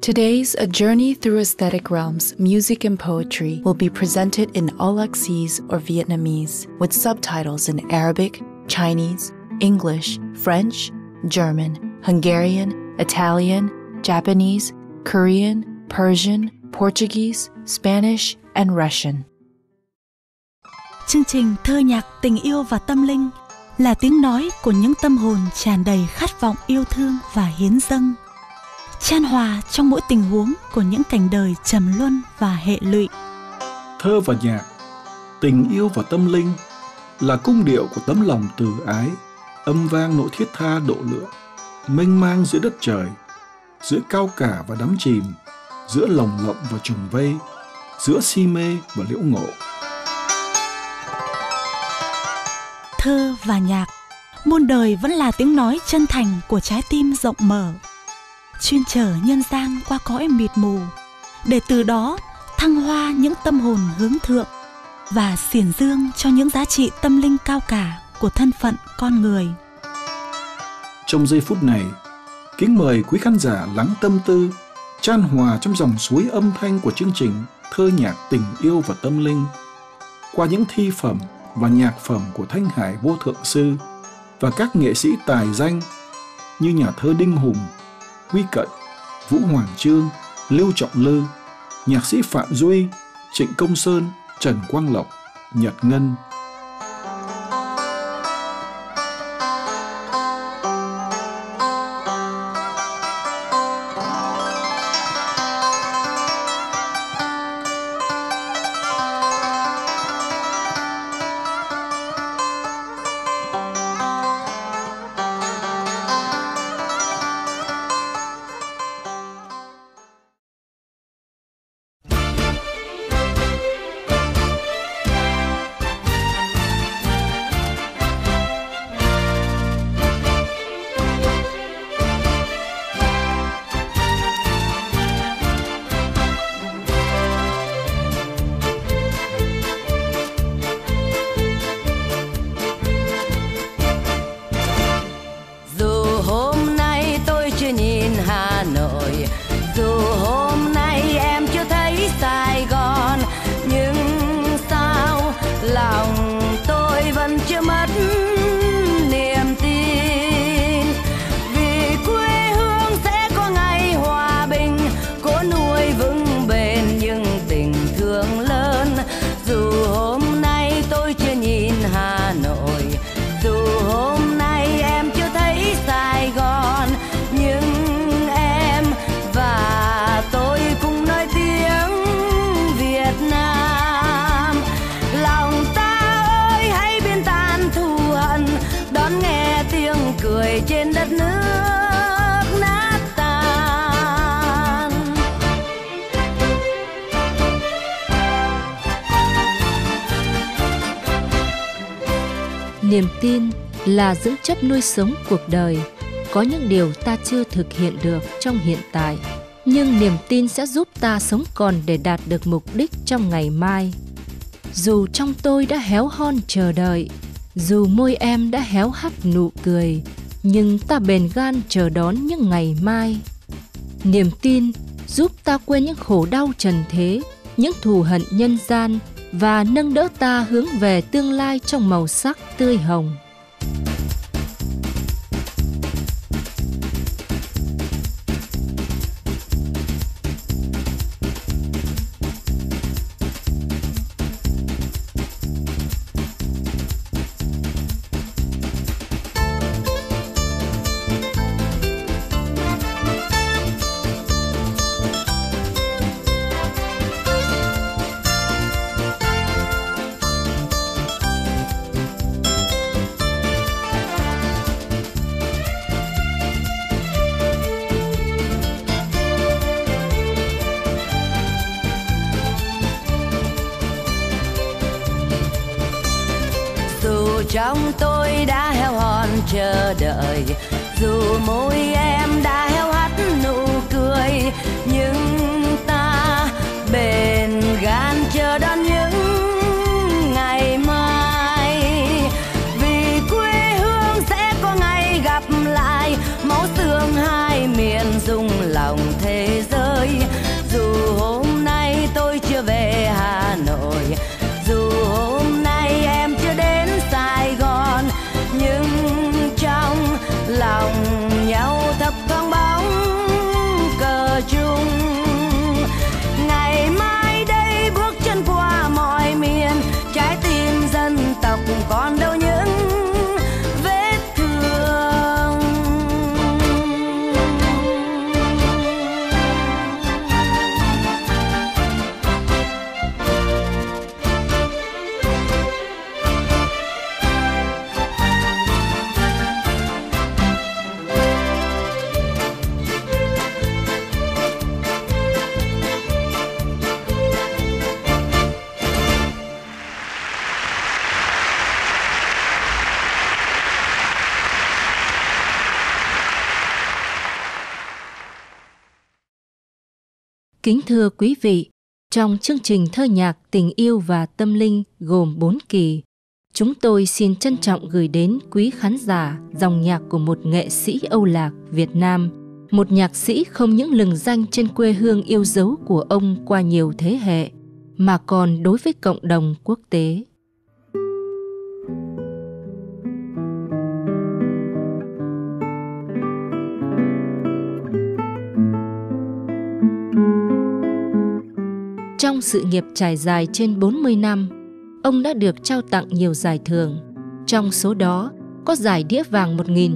Today's A Journey Through Aesthetic Realms, Music and Poetry will be presented in Aulaxese or Vietnamese with subtitles in Arabic, Chinese, English, French, German, Hungarian, Italian, Japanese, Korean, Persian, Portuguese, Spanish, and Russian. Chương trình Thơ nhạc tình yêu và tâm linh là tiếng nói của những tâm hồn tràn đầy khát vọng yêu thương và hiến dâng, chan hòa trong mỗi tình huống của những cảnh đời trầm luân và hệ lụy. Thơ và nhạc, tình yêu và tâm linh là cung điệu của tấm lòng từ ái, âm vang nỗi thiết tha độ lượng, mênh mang giữa đất trời, giữa cao cả và đắm chìm, giữa lồng lộng và trùng vây, giữa si mê và liễu ngộ. Thơ và nhạc, muôn đời vẫn là tiếng nói chân thành của trái tim rộng mở, chuyên chở nhân gian qua cõi mịt mù, để từ đó thăng hoa những tâm hồn hướng thượng và xiển dương cho những giá trị tâm linh cao cả của thân phận con người. Trong giây phút này, kính mời quý khán giả lắng tâm tư, chan hòa trong dòng suối âm thanh của chương trình Thơ nhạc tình yêu và tâm linh, qua những thi phẩm và nhạc phẩm của Thanh Hải Vô Thượng Sư và các nghệ sĩ tài danh như nhà thơ Đinh Hùng, Huy Cận, Vũ Hoàng Chương, Lưu Trọng Lư, nhạc sĩ Phạm Duy, Trịnh Công Sơn, Trần Quang Lộc, Nhật Ngân. Trên đất nước nát tan. Niềm tin là dưỡng chất nuôi sống cuộc đời. Có những điều ta chưa thực hiện được trong hiện tại, nhưng niềm tin sẽ giúp ta sống còn để đạt được mục đích trong ngày mai. Dù trong tôi đã héo hon chờ đợi, dù môi em đã héo hắt nụ cười, nhưng ta bền gan chờ đón những ngày mai. Niềm tin giúp ta quên những khổ đau trần thế, những thù hận nhân gian và nâng đỡ ta hướng về tương lai trong màu sắc tươi hồng. Trong tôi đã heo hon chờ đợi, dù môi em đã héo hắt nụ cười, nhưng ta bền gan chờ đón những ngày mai. Vì quê hương sẽ có ngày gặp lại, máu xương hai miền rung lòng thế giới. Kính thưa quý vị, trong chương trình thơ nhạc Tình yêu và tâm linh gồm 4 kỳ, chúng tôi xin trân trọng gửi đến quý khán giả dòng nhạc của một nghệ sĩ Âu Lạc Việt Nam, một nhạc sĩ không những lừng danh trên quê hương yêu dấu của ông qua nhiều thế hệ, mà còn đối với cộng đồng quốc tế. Trong sự nghiệp trải dài trên 40 năm, ông đã được trao tặng nhiều giải thưởng. Trong số đó có giải đĩa vàng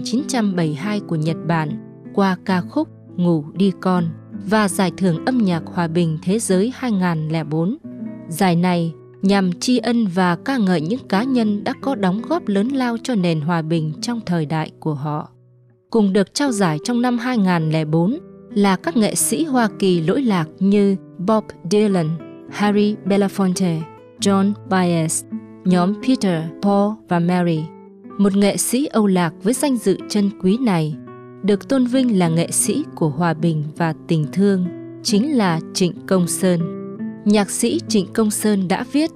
1972 của Nhật Bản qua ca khúc Ngủ đi con và giải thưởng âm nhạc hòa bình thế giới 2004. Giải này nhằm tri ân và ca ngợi những cá nhân đã có đóng góp lớn lao cho nền hòa bình trong thời đại của họ. Cùng được trao giải trong năm 2004 là các nghệ sĩ Hoa Kỳ lỗi lạc như Bob Dylan, Harry Belafonte, John Baez, nhóm Peter, Paul và Mary. Một nghệ sĩ Âu Lạc với danh dự chân quý này được tôn vinh là nghệ sĩ của hòa bình và tình thương, chính là Trịnh Công Sơn. Nhạc sĩ Trịnh Công Sơn đã viết: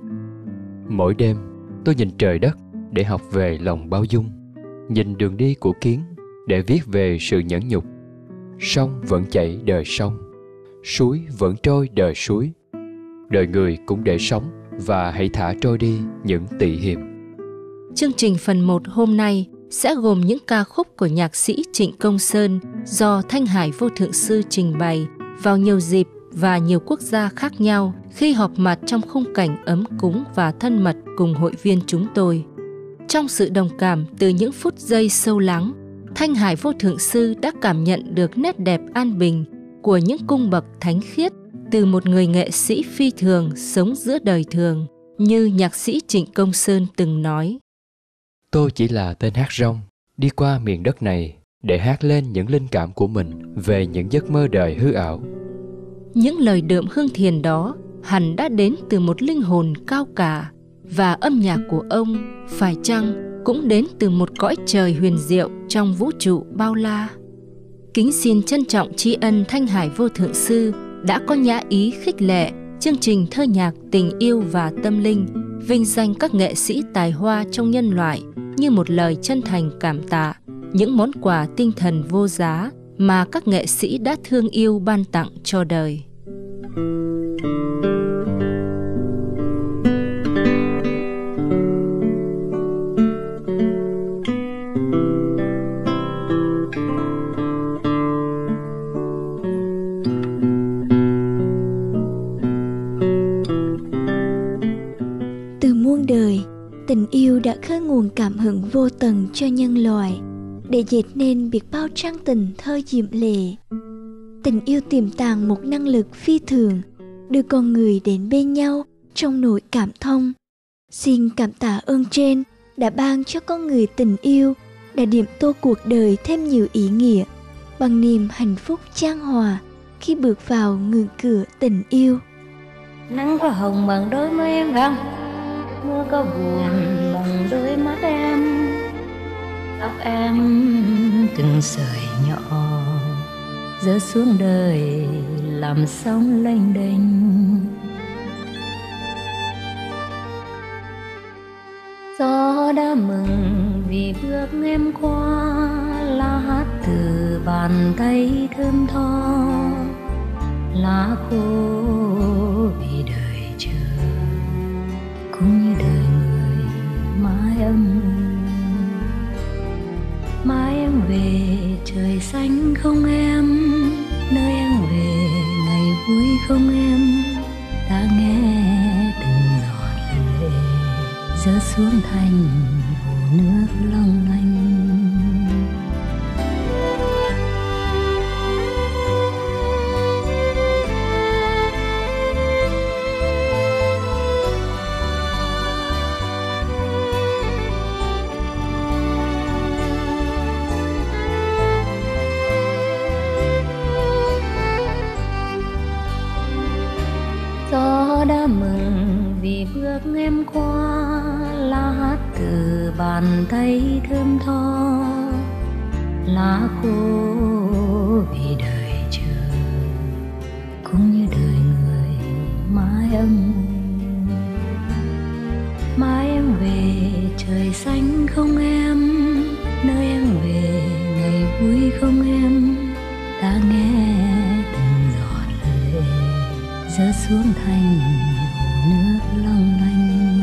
Mỗi đêm tôi nhìn trời đất để học về lòng bao dung, nhìn đường đi của kiến để viết về sự nhẫn nhục. Sông vẫn chảy đời sông, suối vẫn trôi đời suối. Đời người cũng để sống và hãy thả trôi đi những tị hiềm. Chương trình phần 1 hôm nay sẽ gồm những ca khúc của nhạc sĩ Trịnh Công Sơn do Thanh Hải Vô Thượng Sư trình bày vào nhiều dịp và nhiều quốc gia khác nhau khi họp mặt trong khung cảnh ấm cúng và thân mật cùng hội viên chúng tôi. Trong sự đồng cảm từ những phút giây sâu lắng, Thanh Hải Vô Thượng Sư đã cảm nhận được nét đẹp an bình của những cung bậc thánh khiết từ một người nghệ sĩ phi thường sống giữa đời thường, như nhạc sĩ Trịnh Công Sơn từng nói: Tôi chỉ là tên hát rong, đi qua miền đất này để hát lên những linh cảm của mình về những giấc mơ đời hư ảo. Những lời đượm hương thiền đó hẳn đã đến từ một linh hồn cao cả, và âm nhạc của ông phải chăng cũng đến từ một cõi trời huyền diệu trong vũ trụ bao la. Kính xin trân trọng tri ân Thanh Hải Vô Thượng Sư đã có nhã ý khích lệ chương trình thơ nhạc Tình yêu và tâm linh, vinh danh các nghệ sĩ tài hoa trong nhân loại như một lời chân thành cảm tạ những món quà tinh thần vô giá mà các nghệ sĩ đã thương yêu ban tặng cho đời. Từ muôn đời, tình yêu đã khơi nguồn cảm hứng vô tận cho nhân loại, để dệt nên biết bao trang tình thơ diệm lệ. Tình yêu tiềm tàng một năng lực phi thường, đưa con người đến bên nhau trong nỗi cảm thông. Xin cảm tạ ơn trên đã ban cho con người tình yêu, đã điểm tô cuộc đời thêm nhiều ý nghĩa, bằng niềm hạnh phúc chan hòa khi bước vào ngưỡng cửa tình yêu. Nắng có hồng bằng đôi môi em vàng, mưa có buồn bằng đôi mắt em, tóc em từng sợi nhỏ rơi xuống đời làm sóng lênh đênh. Gió đã mừng vì bước em qua, lá hát từ bàn tay thơm tho, lá khô vì đời chờ cũng như đời người mãi âm. Mai em về trời xanh không em, nơi em về ngày vui không em, ta nghe từng giọt lệ rơi xuống thành hồ nước long lanh. Gió đã mừng vì bước em qua, lá hát từ bàn tay thơm tho, lá khô vì đời chờ cũng như đời mãi âm mãi em về trời xanh không em, nơi em về ngày vui không em, ta nghe từng giọt lệ rơi xuống thành hồ nước long lanh.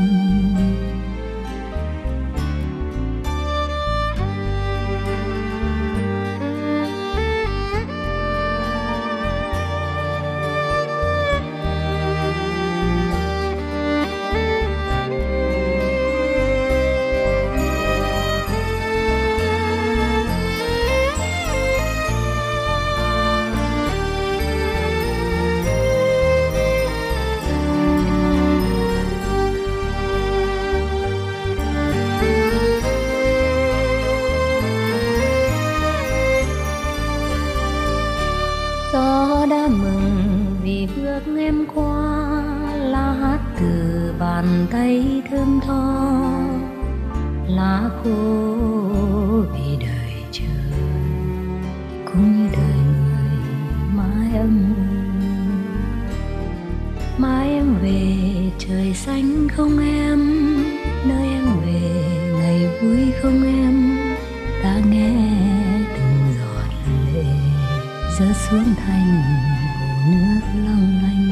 Gió đã mừng vì bước em qua, lá hát từ bàn tay thơm tho, lá khô vì đời chờ cũng như đời người mãi âm mãi em về trời xanh không em, nơi em về ngày vui không em, ta nghe từng giọt lệ rơi xuống thành hồ nước long lanh.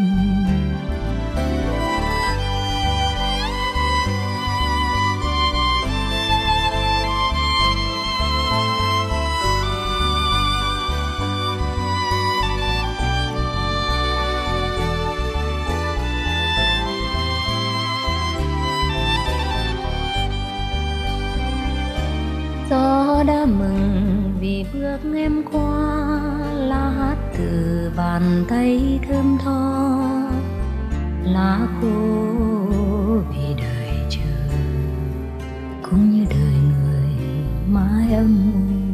Gió đã mừng vì bước em qua, lá hát từ bàn tay thơm tho, lá khô vì đời chờ cũng như đời người mãi âm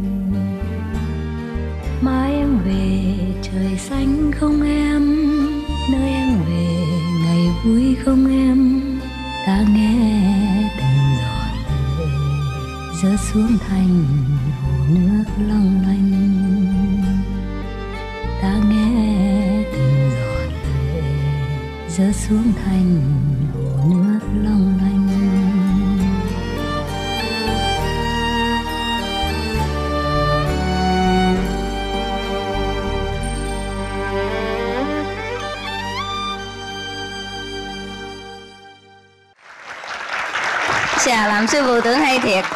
mãi em về trời xanh không em, nơi em về ngày vui không em, ta nghe từng giọt lệ rơi xuống thành hồ nước long lanh, ta nghe từng giọt lệ rơi xuống thành hồ nước long lanh. Chà, làm sư phụ tưởng hay thiệt.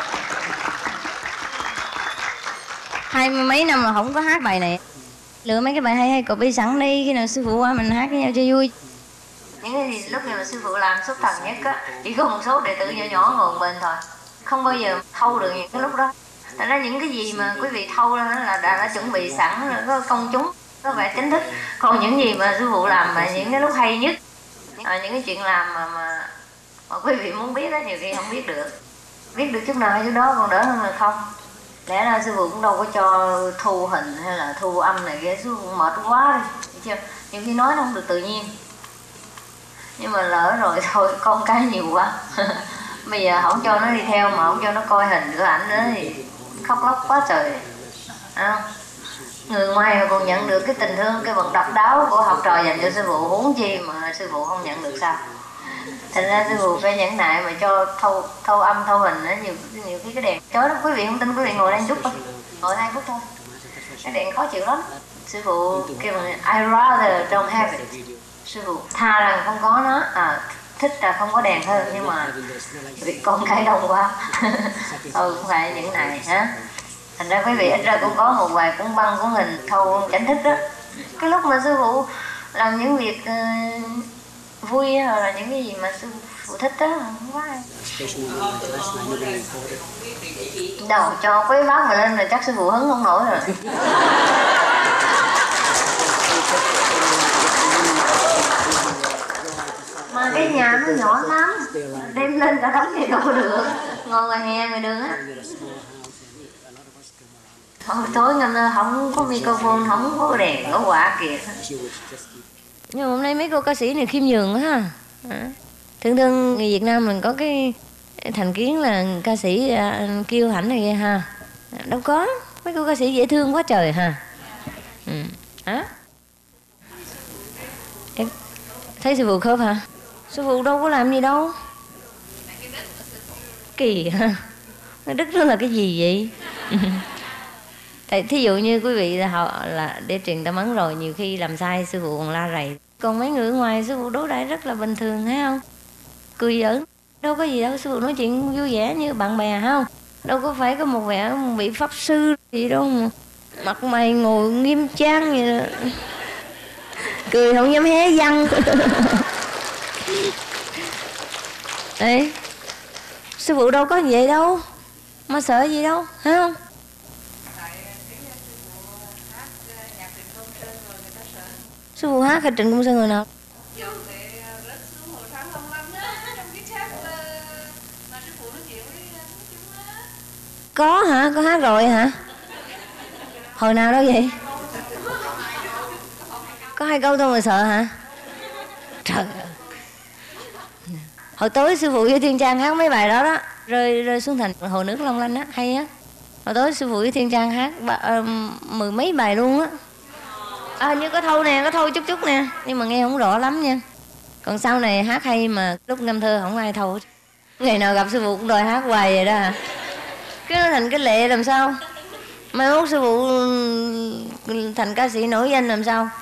20 mấy năm mà không có hát bài này. Lựa mấy cái bài hay hay copy sẵn đi, khi nào sư phụ qua mình hát với nhau cho vui. Những cái gì lúc này mà sư phụ làm xuất thần nhất á, chỉ có một số đệ tử nhỏ nhỏ ngồi bên thôi, không bao giờ thâu được những cái lúc đó. Thật ra những cái gì mà quý vị thâu ra là đã chuẩn bị sẵn, có công chúng, có vẻ chính thức. Còn những gì mà sư phụ làm mà những cái lúc hay nhất, những cái chuyện làm mà quý vị muốn biết á, nhiều khi không biết được. Biết được chút nào hay chút đó còn đỡ hơn là không. Lẽ ra sư phụ cũng đâu có cho thu hình hay là thu âm này kia, sư phụ mệt quá đi, chưa? Nhiều khi nói nó không được tự nhiên. Nhưng mà lỡ rồi thôi, con cái nhiều quá. Bây giờ không cho nó đi theo mà không cho nó coi hình của ảnh nữa thì khóc lóc quá trời. À, người ngoài mà còn nhận được cái tình thương, cái vật độc đáo của học trò dành cho sư phụ, huống chi mà sư phụ không nhận được sao? Thành ra sư phụ phải nhẫn nại mà cho thâu âm thâu hình đó, nhiều cái đèn chói lắm. Quý vị không tin, quý vị ngồi đây chút thôi, ngồi 2 phút thôi, cái đèn khó chịu lắm. Sư phụ kêu mình I rather don't have it. Sư phụ tha rằng không có nó, thích là không có đèn hơn, nhưng mà vì con cái đông quá. Thôi cũng phải những này hả. Thành ra quý vị ít ra cũng có một vài cuốn băng cuốn hình thâu chánh thích đó. Cái lúc mà sư phụ làm những việc vui hoặc là những cái gì mà sư phụ thích đó, không có ai. Đầu cho quấy bác mà lên là chắc sư phụ hứng không nổi rồi. Mà cái nhà nó nhỏ lắm, đem lên cả đống thì đâu được. Ngồi ngoài hè ngoài đường á. Tối ngày không có microphone, không có đèn, có quạ kìa. Nhưng mà hôm nay mấy cô ca sĩ này khiêm nhường quá ha. Thường thường người Việt Nam mình có cái thành kiến là ca sĩ kiêu hãnh này kìa ha. Đâu có, mấy cô ca sĩ dễ thương quá trời ha. Thấy sư phụ khớp hả? Sư phụ đâu có làm gì đâu. Kỳ ha. Cái đức đó là cái gì vậy? Tại thí dụ như quý vị là để truyền tâm ấn rồi, nhiều khi làm sai sư phụ còn la rầy. Còn mấy người ở ngoài sư phụ đối đãi rất là bình thường, thấy không? Cười giỡn, đâu có gì đâu. Sư phụ nói chuyện vui vẻ như bạn bè, thấy không? Đâu có phải có một vẻ bị pháp sư gì đâu mà mặt mày ngồi nghiêm trang vậy đó. Cười không dám hé răng. Đấy, sư phụ đâu có gì vậy đâu mà sợ gì đâu, thấy không? Sư phụ hát hay Trịnh Công Sơn người nào? Có hả? Có hát rồi hả? Hồi nào đâu vậy? Có 2 câu thôi mà sợ hả? Trời ơi. Hồi tối sư phụ với Thiên Trang hát mấy bài đó đó, rơi xuống thành hồ nước long lanh á, hay á. Hồi tối sư phụ với Thiên Trang hát 10 mấy bài luôn á. Như có thâu nè, có thâu chút chút nè, nhưng mà nghe không rõ lắm nha. Còn sau này hát hay mà lúc ngâm thơ không ai thâu. Ngày nào gặp sư phụ cũng đòi hát hoài vậy đó hả? Cái nó thành cái lệ làm sao? Mai mốt sư phụ thành ca sĩ nổi danh làm sao?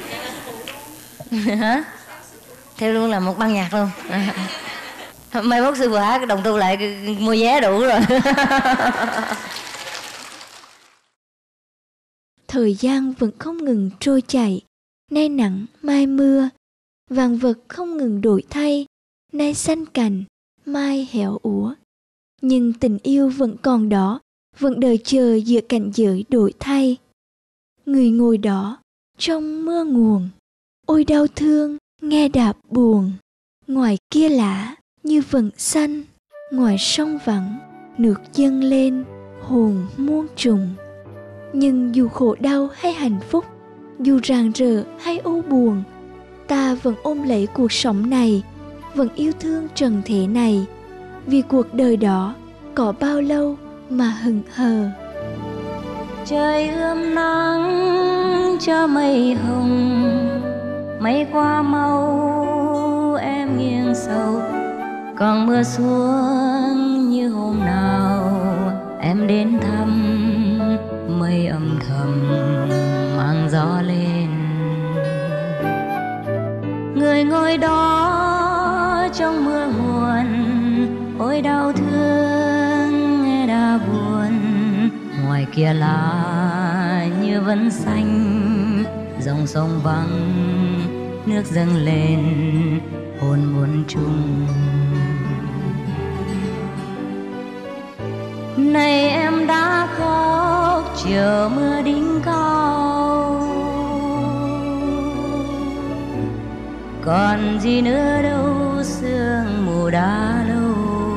Hả? Theo luôn là một ban nhạc luôn. Mai mốt sư phụ hát đồng tu lại mua vé đủ rồi. Thời gian vẫn không ngừng trôi chảy, nay nắng mai mưa, vạn vật không ngừng đổi thay, nay xanh cành, mai héo úa. Nhưng tình yêu vẫn còn đó, vẫn đợi chờ giữa cảnh giới đổi thay. Người ngồi đó trong mưa nguồn, ôi đau thương nghe đạp buồn. Ngoài kia lá như vẫn xanh, ngoài sông vắng nước dâng lên hồn muôn trùng. Nhưng dù khổ đau hay hạnh phúc, dù rạng rỡ hay u buồn, ta vẫn ôm lấy cuộc sống này, vẫn yêu thương trần thế này, vì cuộc đời đó có bao lâu mà hững hờ. Trời ươm nắng cho mây hồng, mây qua mau em nghiêng sầu. Còn mưa xuống như hôm nào em đến thăm, mây âm thầm mang gió lên. Người ngồi đó trong mưa nguồn, ôi đau thương nghe đã buồn. Ngoài kia lá như vẫn xanh, dòng sông vắng nước dâng lên hồn muôn trùng. Này em đã khóc chờ mưa đỉnh cao, còn gì nữa đâu sương mù đã lâu.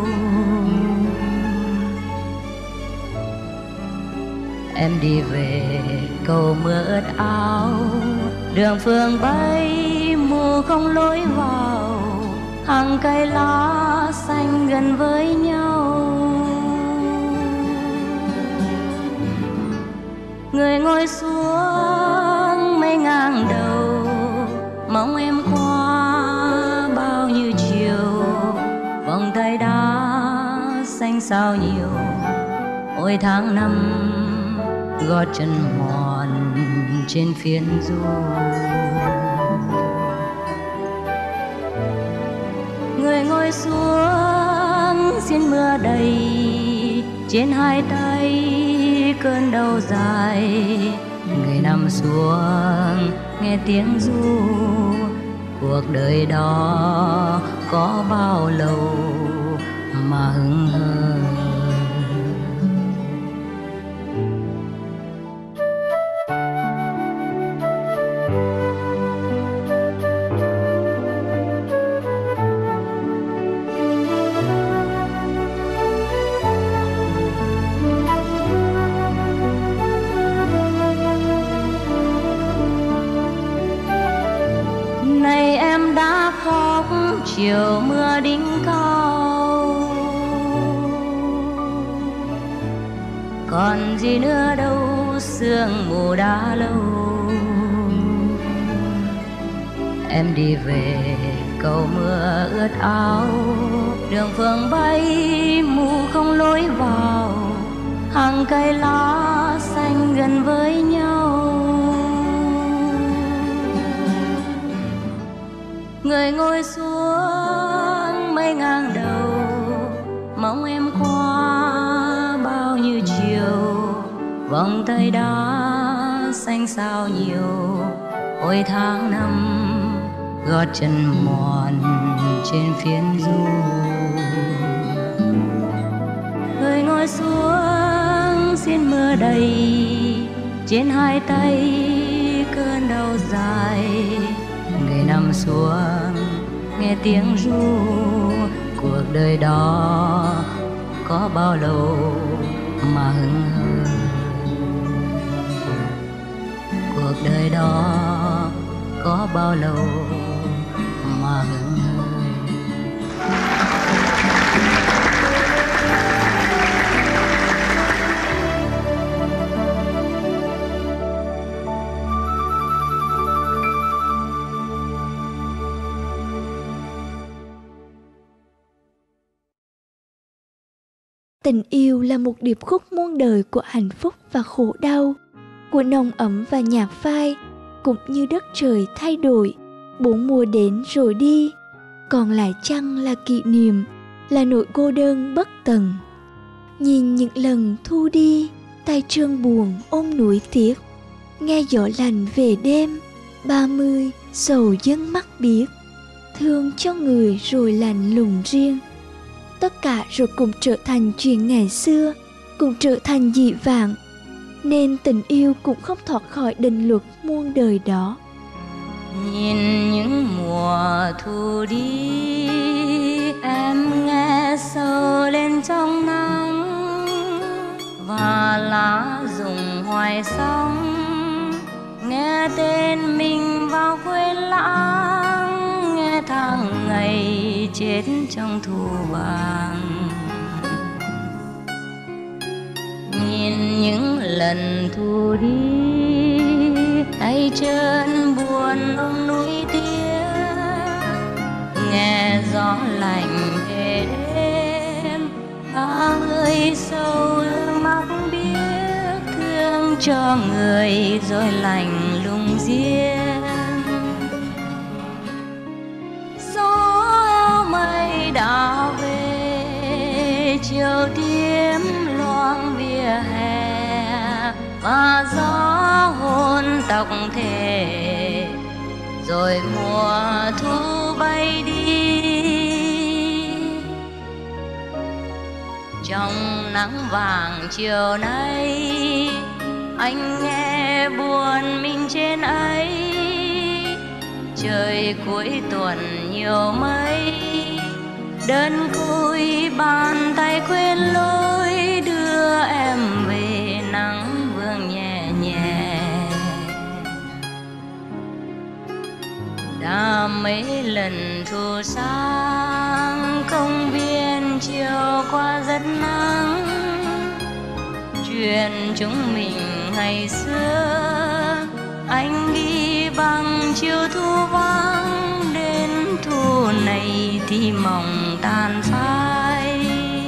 Em đi về cầu mưa ướt áo, đường phương bay mù không lối vào, hàng cây lá xanh gần với nhau. Người ngồi xuống mây ngang đầu, mong em qua bao nhiêu chiều. Vòng tay đá xanh sao nhiều, ôi tháng năm gót chân mòn trên phiến du. Người ngồi xuống xin mưa đầy, trên hai tay cơn đau dài. Người nằm xuống nghe tiếng ru, cuộc đời đó có bao lâu mà hững hờ. Chiều mưa đỉnh cao, còn gì nữa đâu sương mù đã lâu. em đi về cầu mưa ướt áo, đường phường bay mù không lối vào, hàng cây lá xanh gần với nhau. Người ngồi xuống mây ngang đầu, mong em qua bao nhiêu chiều, vòng tay đá xanh sao nhiều. Ôi tháng năm gót chân mòn trên phiến du, người ngồi xuống xin mưa đầy trên hai tay cơn đau dài. Người nằm xuống nghe tiếng ru, cuộc đời đó có bao lâu mà hững hờ. Cuộc đời đó có bao lâu mà hững hờ. Tình yêu là một điệp khúc muôn đời của hạnh phúc và khổ đau, của nồng ấm và nhạt phai, cũng như đất trời thay đổi, bốn mùa đến rồi đi, còn lại chăng là kỷ niệm, là nỗi cô đơn bất tận. Nhìn những lần thu đi, tay trơn buồn ôm núi tiếc, nghe gió lạnh về đêm, 30 sầu dâng mắt biếc, thương cho người rồi lạnh lùng riêng. Tất cả rồi cũng trở thành chuyện ngày xưa, cũng trở thành dị vãng, nên tình yêu cũng không thoát khỏi định luật muôn đời đó. Nhìn những mùa thu đi, em nghe sầu lên trong nắng, và lá rụng hoài sóng, nghe tên mình vào quên lãng, nghe tháng ngày chết trong thu vàng. Nhìn những lần thu đi, tay chân buồn ôm núi tiếc, nghe gió lạnh về đêm, ba người sâu mắt biết, thương cho người rồi lạnh lùng riêng. Gió eo mây đã về, chiều tím loang vỉa hè, và gió hôn tóc thề, rồi mùa thu bay đi. Trong nắng vàng chiều nay, anh nghe buồn mình trên ấy, trời cuối tuần nhiều mây, đơn côi bàn tay quên lối, đưa em về nắng vương nhẹ nhẹ. Đã mấy lần thu sang công viên chiều qua rất nắng, chuyện chúng mình ngày xưa anh đi bằng chiều thu vắng, đến thu này thì mộng tan phai.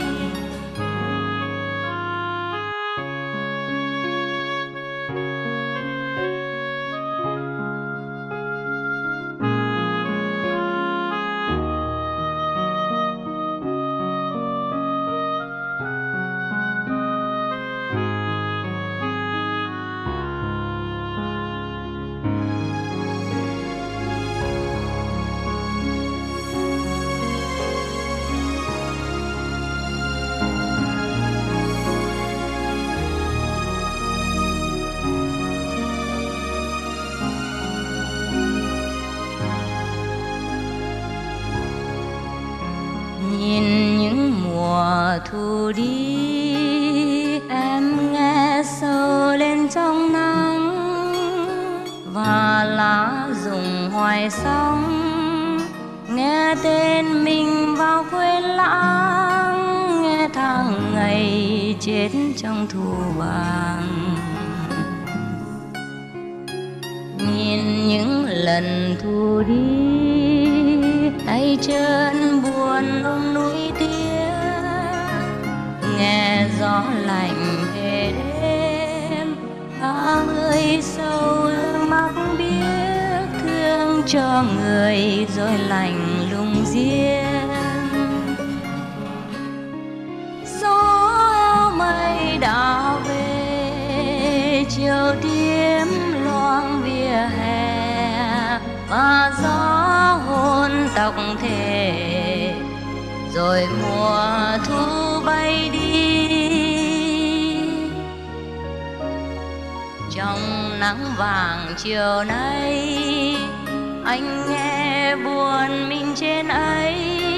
Nhìn những mùa thu đi, em nghe sầu lên trong nắng, và lá rụng hoài sóng, nghe tên mình vào quên lãng, nghe tháng ngày chết trong thu vàng. nhìn những lần thu đi, tay chân buồn ôm núi tía, nghe gió lạnh về đêm, ta người sâu mắc biết thương cho người rồi lạnh lùng riêng. Gió mây đã về, chiều tím loang vỉa hè, và gió hôn tóc thề, rồi mùa thu bay đi. Trong nắng vàng chiều nay, anh nghe buồn mình trên ấy.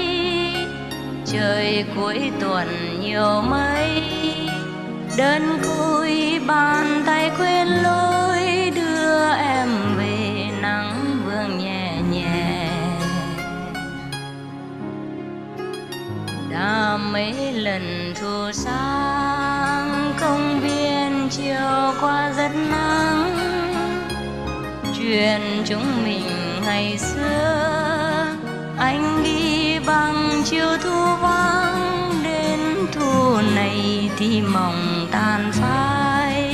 Trời cuối tuần nhiều mây, đơn côi bàn tay quên lối, đưa em về nắng vương nhẹ nhẹ. Đã mấy lần thu sáng, công viên chiều qua rất nắng. Chuyện chúng mình ngày xưa, anh đi bằng chiều thu vắng, đến thu này thì mộng tan phai.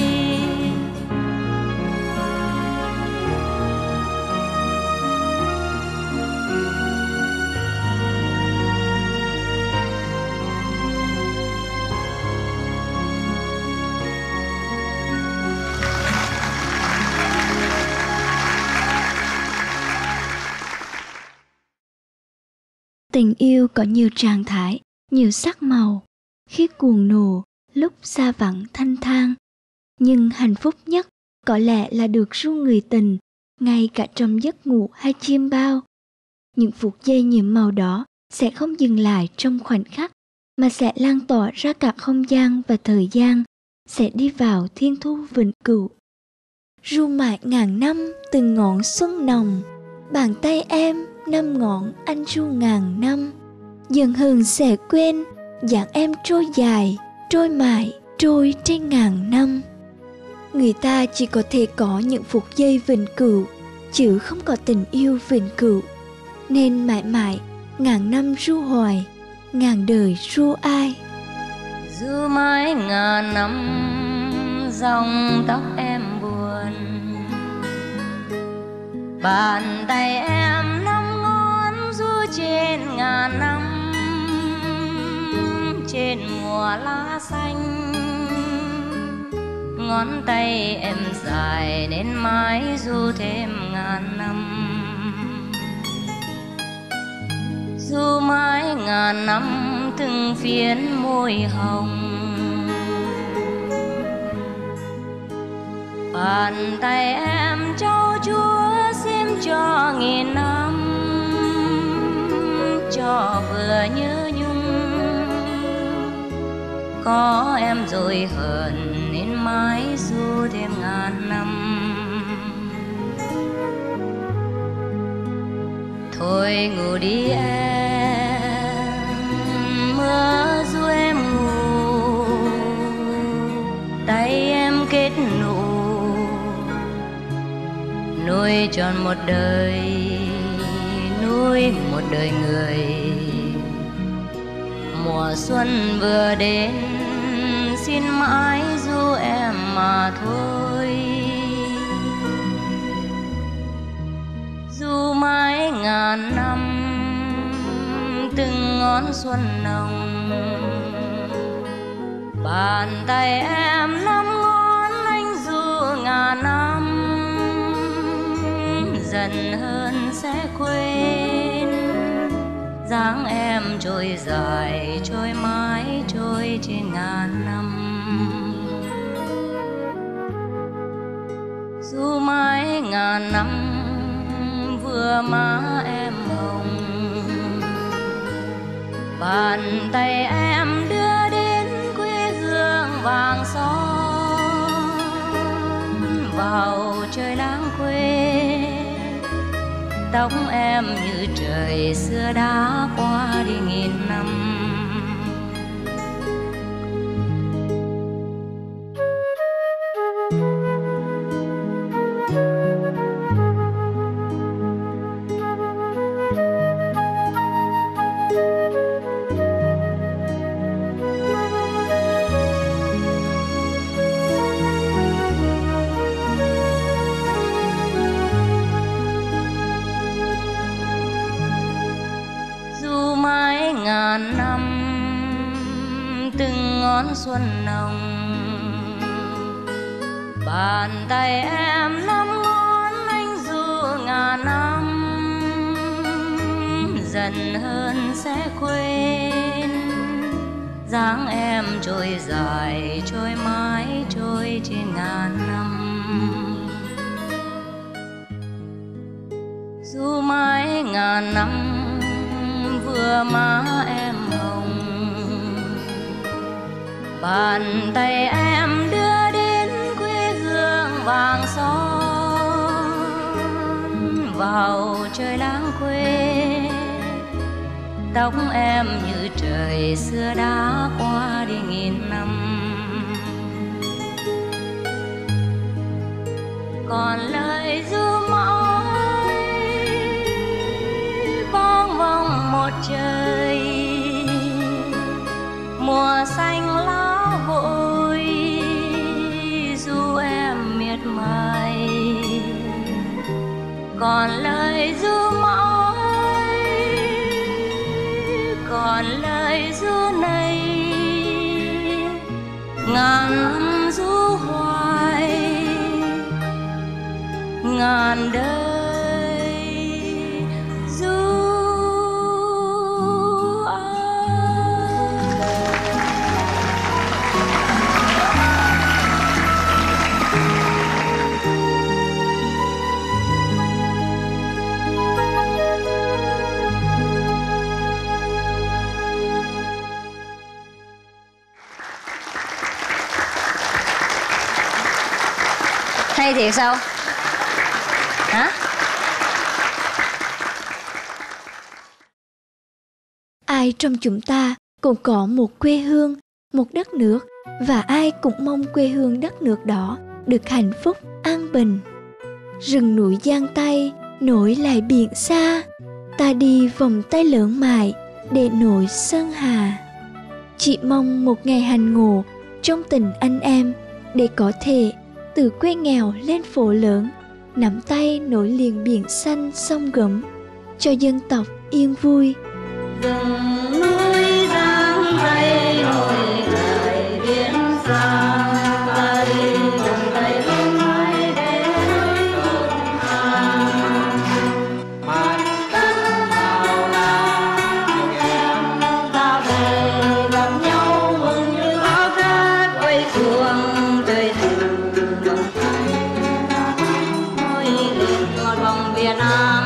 Tình yêu có nhiều trạng thái, nhiều sắc màu, khi cuồng nộ, lúc xa vắng thanh thang. Nhưng hạnh phúc nhất có lẽ là được ru người tình, ngay cả trong giấc ngủ hay chiêm bao. Những phút giây nhiệm màu đó sẽ không dừng lại trong khoảnh khắc, mà sẽ lan tỏa ra cả không gian và thời gian, sẽ đi vào thiên thu vĩnh cửu. Ru mãi ngàn năm từng ngọn xuân nồng, bàn tay em 5 ngọn anh ru ngàn năm. Dần hờn sẽ quên, dáng em trôi dài, trôi mãi, trôi trên ngàn năm. Người ta chỉ có thể có những phút giây vĩnh cửu, chứ không có tình yêu vĩnh cửu. Nên mãi mãi, ngàn năm ru hoài, ngàn đời ru ai. Ru mãi ngàn năm, dòng tóc em buồn, bàn tay em 5 ngón ru trên ngàn năm. Trên mùa lá xanh, ngón tay em dài đến mãi ru thêm ngàn năm. Ru mãi ngàn năm từng phiến môi hồng, bàn tay em trau chúa xiêm cho nghìn năm, cho vừa nhớ nhung. Có em rồi hờn nên mãi ru thêm ngàn năm. Thôi ngủ đi em, mơ ru em ngủ, tay em kết nụ, nuôi tròn một đời, nuôi một đời người. Mùa xuân vừa đến, xin mãi ru em mà thôi. Ru mãi ngàn năm từng ngón xuân nồng, bàn tay em 5 ngón anh ru ngàn năm. Dần hơn sẽ quên, dáng em trôi dài, trôi mãi, trôi trên ngàn năm. Ru mãi ngàn năm, vừa má em hồng, bàn tay em đưa đến quê hương vàng son. Vào trời lãng quê, tóc em như trời xưa đã qua đi nghìn năm. ngàn năm từng ngón xuân nồng, bàn tay em nắm ngón anh dù ngàn năm, dần hơn sẽ quên dáng em trôi dài trôi mãi trôi trên ngàn năm. Dù mãi ngàn năm vừa má em hồng, bàn tay em đưa đến quê hương vàng son vào trời lãng quê. Tóc em như trời xưa đã qua đi nghìn năm, còn lời ru mãi vang vọng một trời. Mùa xanh lá vội ru em miệt mài, còn lời ru mãi, còn lời ru này ngàn năm ru hoài, ngàn đời ru hay thiệt sao? Hả? Ai trong chúng ta cũng có một quê hương, một đất nước, và ai cũng mong quê hương đất nước đó được hạnh phúc, an bình. Rừng núi giang tay nối lại biển xa, ta đi vòng tay lớn mại để nối sơn hà. Chỉ mong một ngày hành ngộ trong tình anh em, để có thể từ quê nghèo lên phố lớn, nắm tay nối liền biển xanh sông gấm, cho dân tộc yên vui. Rừng núi giang tay nối lại biển xa, ta đi vòng tay lớn mãi để nối sơn hà. Mặt đất nào là anh em ta về gặp nhau, mừng như bao cát quay cuồng trời thềm vòng tay nối liền một vòng Việt Nam.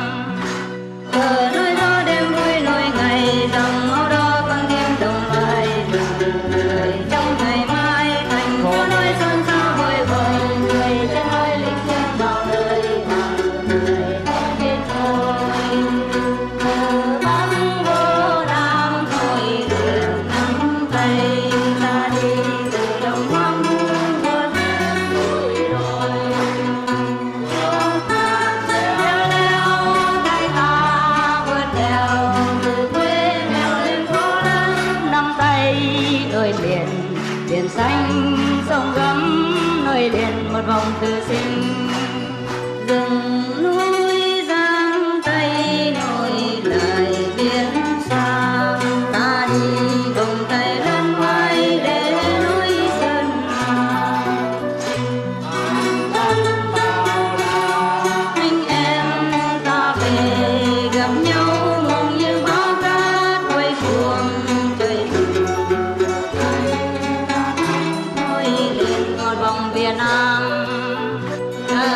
Ở nơi đó đêm vui nối ngày, dòng máu đó con tim đồng lại người trong ngày mai. Thành phố nơi xuân sao vội vội, người trên nơi lịch thiên vào đời hàng người không biết thôi. Từ Bắc vô Nam thôi liền nắm tay, ta đi từ đồng hoang vu vượt lên núi đồi. Đường ta leo leo tay ta vượt đèo, từ quê nghèo lên phố lớn, nắm tay nối liền biển xanh sông gấm, nối liền một vòng từ sinh. Rừng núi giang tay nối lại biển xa, ta đi vòng tay lên vai để núi sơn hà. Anh em ta về gặp nhau, mong như bao cát quay cuồng trời thềm nối liền một vòng Việt Nam. Ở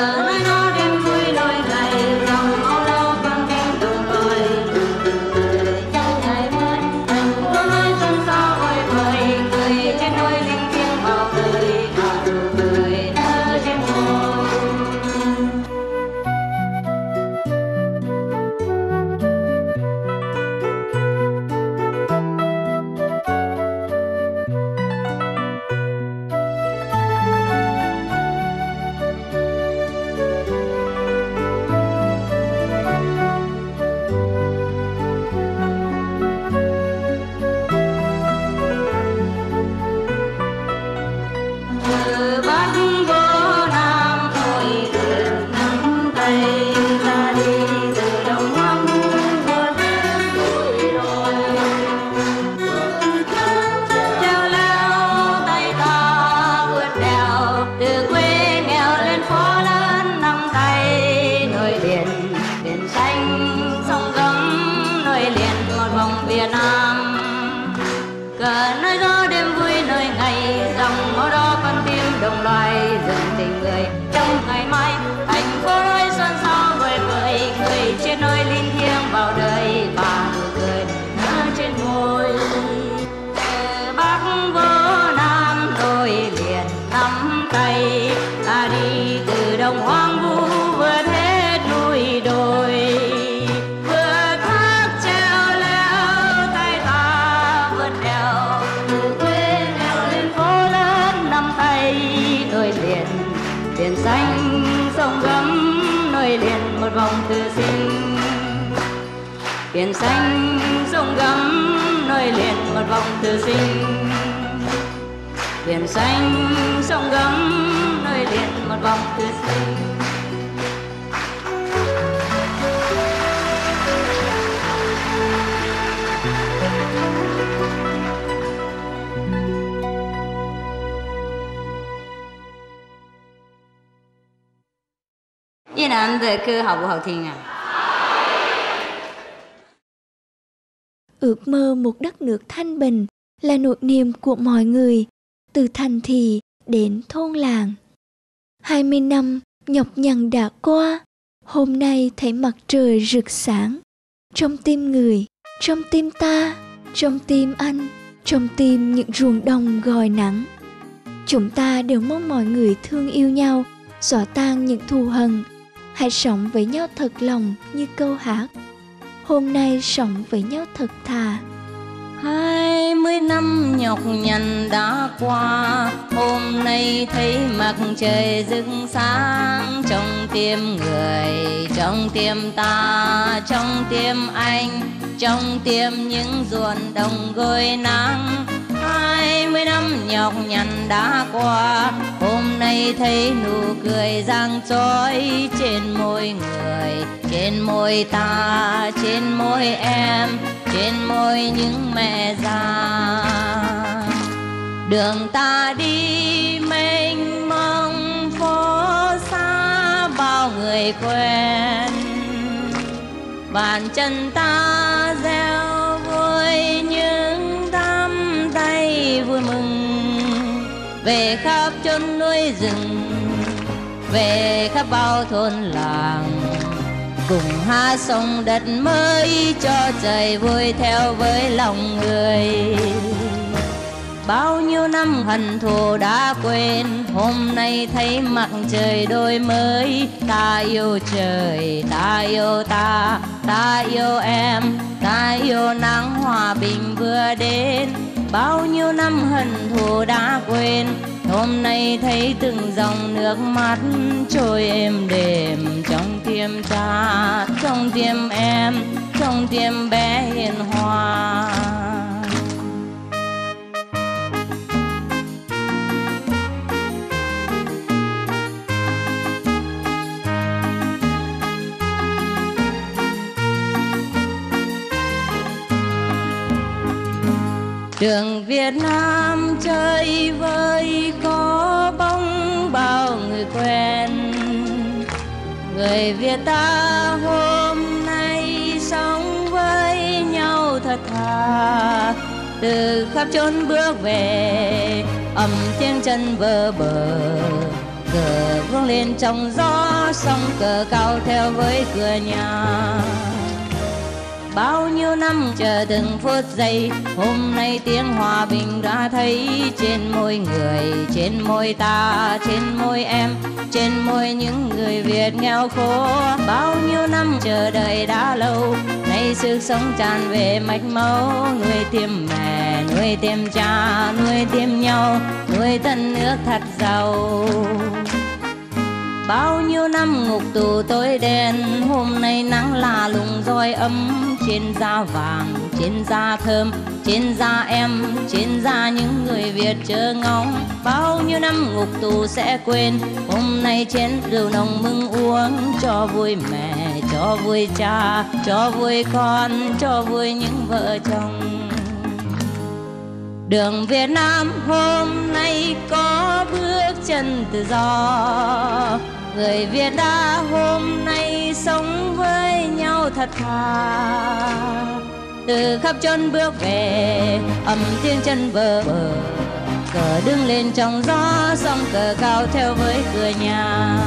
Việt Nam. Cờ nói gió đêm vui nơi ngày, dòng máu đỏ con tim đồng loài, dừng tình người trong ngày mai. Thành phố ơi xuân sao vời vợi, cười trên nỗi linh thiêng vào đời, và nụ cười nở trên môi. Từ Bắc vô Nam nối liền nắm tay, ta đi từ đồng hoang vu vượt hết núi đồi. Vượt thác treo leo tay ta vượt đèo, từ quê leo lên phố lớn nắm tay, nối liền biển xanh sông gấm, nối liền một vòng từ sinh. Biển xanh sông gấm, nối liền một vòng từ sinh. Biển xanh sông gấm, nối liền một vòng từ sinh. Yên Nam de cơ hảo不好听啊? Ước mơ một đất nước thanh bình là nỗi niềm của mọi người, từ thành thị đến thôn làng. 20 năm nhọc nhằn đã qua, hôm nay thấy mặt trời rực sáng. Trong tim người, trong tim ta, trong tim anh, trong tim những ruộng đồng gòi nắng. Chúng ta đều mong mọi người thương yêu nhau, xóa tan những thù hằn. Hãy sống với nhau thật lòng như câu hát. Hôm nay sống với nhau thật thà. 20 năm nhọc nhằn đã qua, hôm nay thấy mặt trời rực sáng. Trong tim người, trong tim ta, trong tim anh, trong tim những ruộng đồng gôi nắng. 20 năm nhọc nhằn đã qua, hôm nay thấy nụ cười giang chói trên môi người, trên môi ta, trên môi em, trên môi những mẹ già. Đường ta đi mênh mông phố xa bao người quen, bàn chân ta reo vui những đám tay vui mừng. Về khắp chốn núi rừng, về khắp bao thôn làng, cùng hát sông đất mới cho trời vui theo với lòng người. Bao nhiêu năm hận thù đã quên, hôm nay thấy mặt trời đôi mới. Ta yêu trời, ta yêu ta, ta yêu em, ta yêu nắng hòa bình vừa đến. Bao nhiêu năm hận thù đã quên, hôm nay thấy từng dòng nước mắt trôi êm đềm trong tim ta, trong tim em, trong tim bé hiền hòa. Đường Việt Nam chơi vơi có bóng bao người quen. Người Việt ta hôm nay sống với nhau thật thà. Từ khắp chốn bước về, ầm tiếng chân vơ bờ. Cờ vang lên trong gió, sóng cờ cao theo với cửa nhà. Bao nhiêu năm chờ từng phút giây, hôm nay tiếng hòa bình đã thấy. Trên môi người, trên môi ta, trên môi em, trên môi những người Việt nghèo khổ. Bao nhiêu năm chờ đợi đã lâu, nay sức sống tràn về mạch máu. Nuôi thêm mẹ, nuôi thêm cha, nuôi thêm nhau, nuôi đất nước thật giàu. Bao nhiêu năm ngục tù tối đen, hôm nay nắng là lùng roi ấm. Trên da vàng, trên da thơm, trên da em, trên da những người Việt chờ ngóng. Bao nhiêu năm ngục tù sẽ quên, hôm nay chén rượu nồng mừng uống. Cho vui mẹ, cho vui cha, cho vui con, cho vui những vợ chồng. Đường Việt Nam hôm nay có bước chân tự do. Người Việt đã hôm nay sống với nhau thật thà. từ khắp chốn bước về, âm tiếng chân vơ vơ. Cờ đứng lên trong gió, song cờ cao theo với cửa nhà.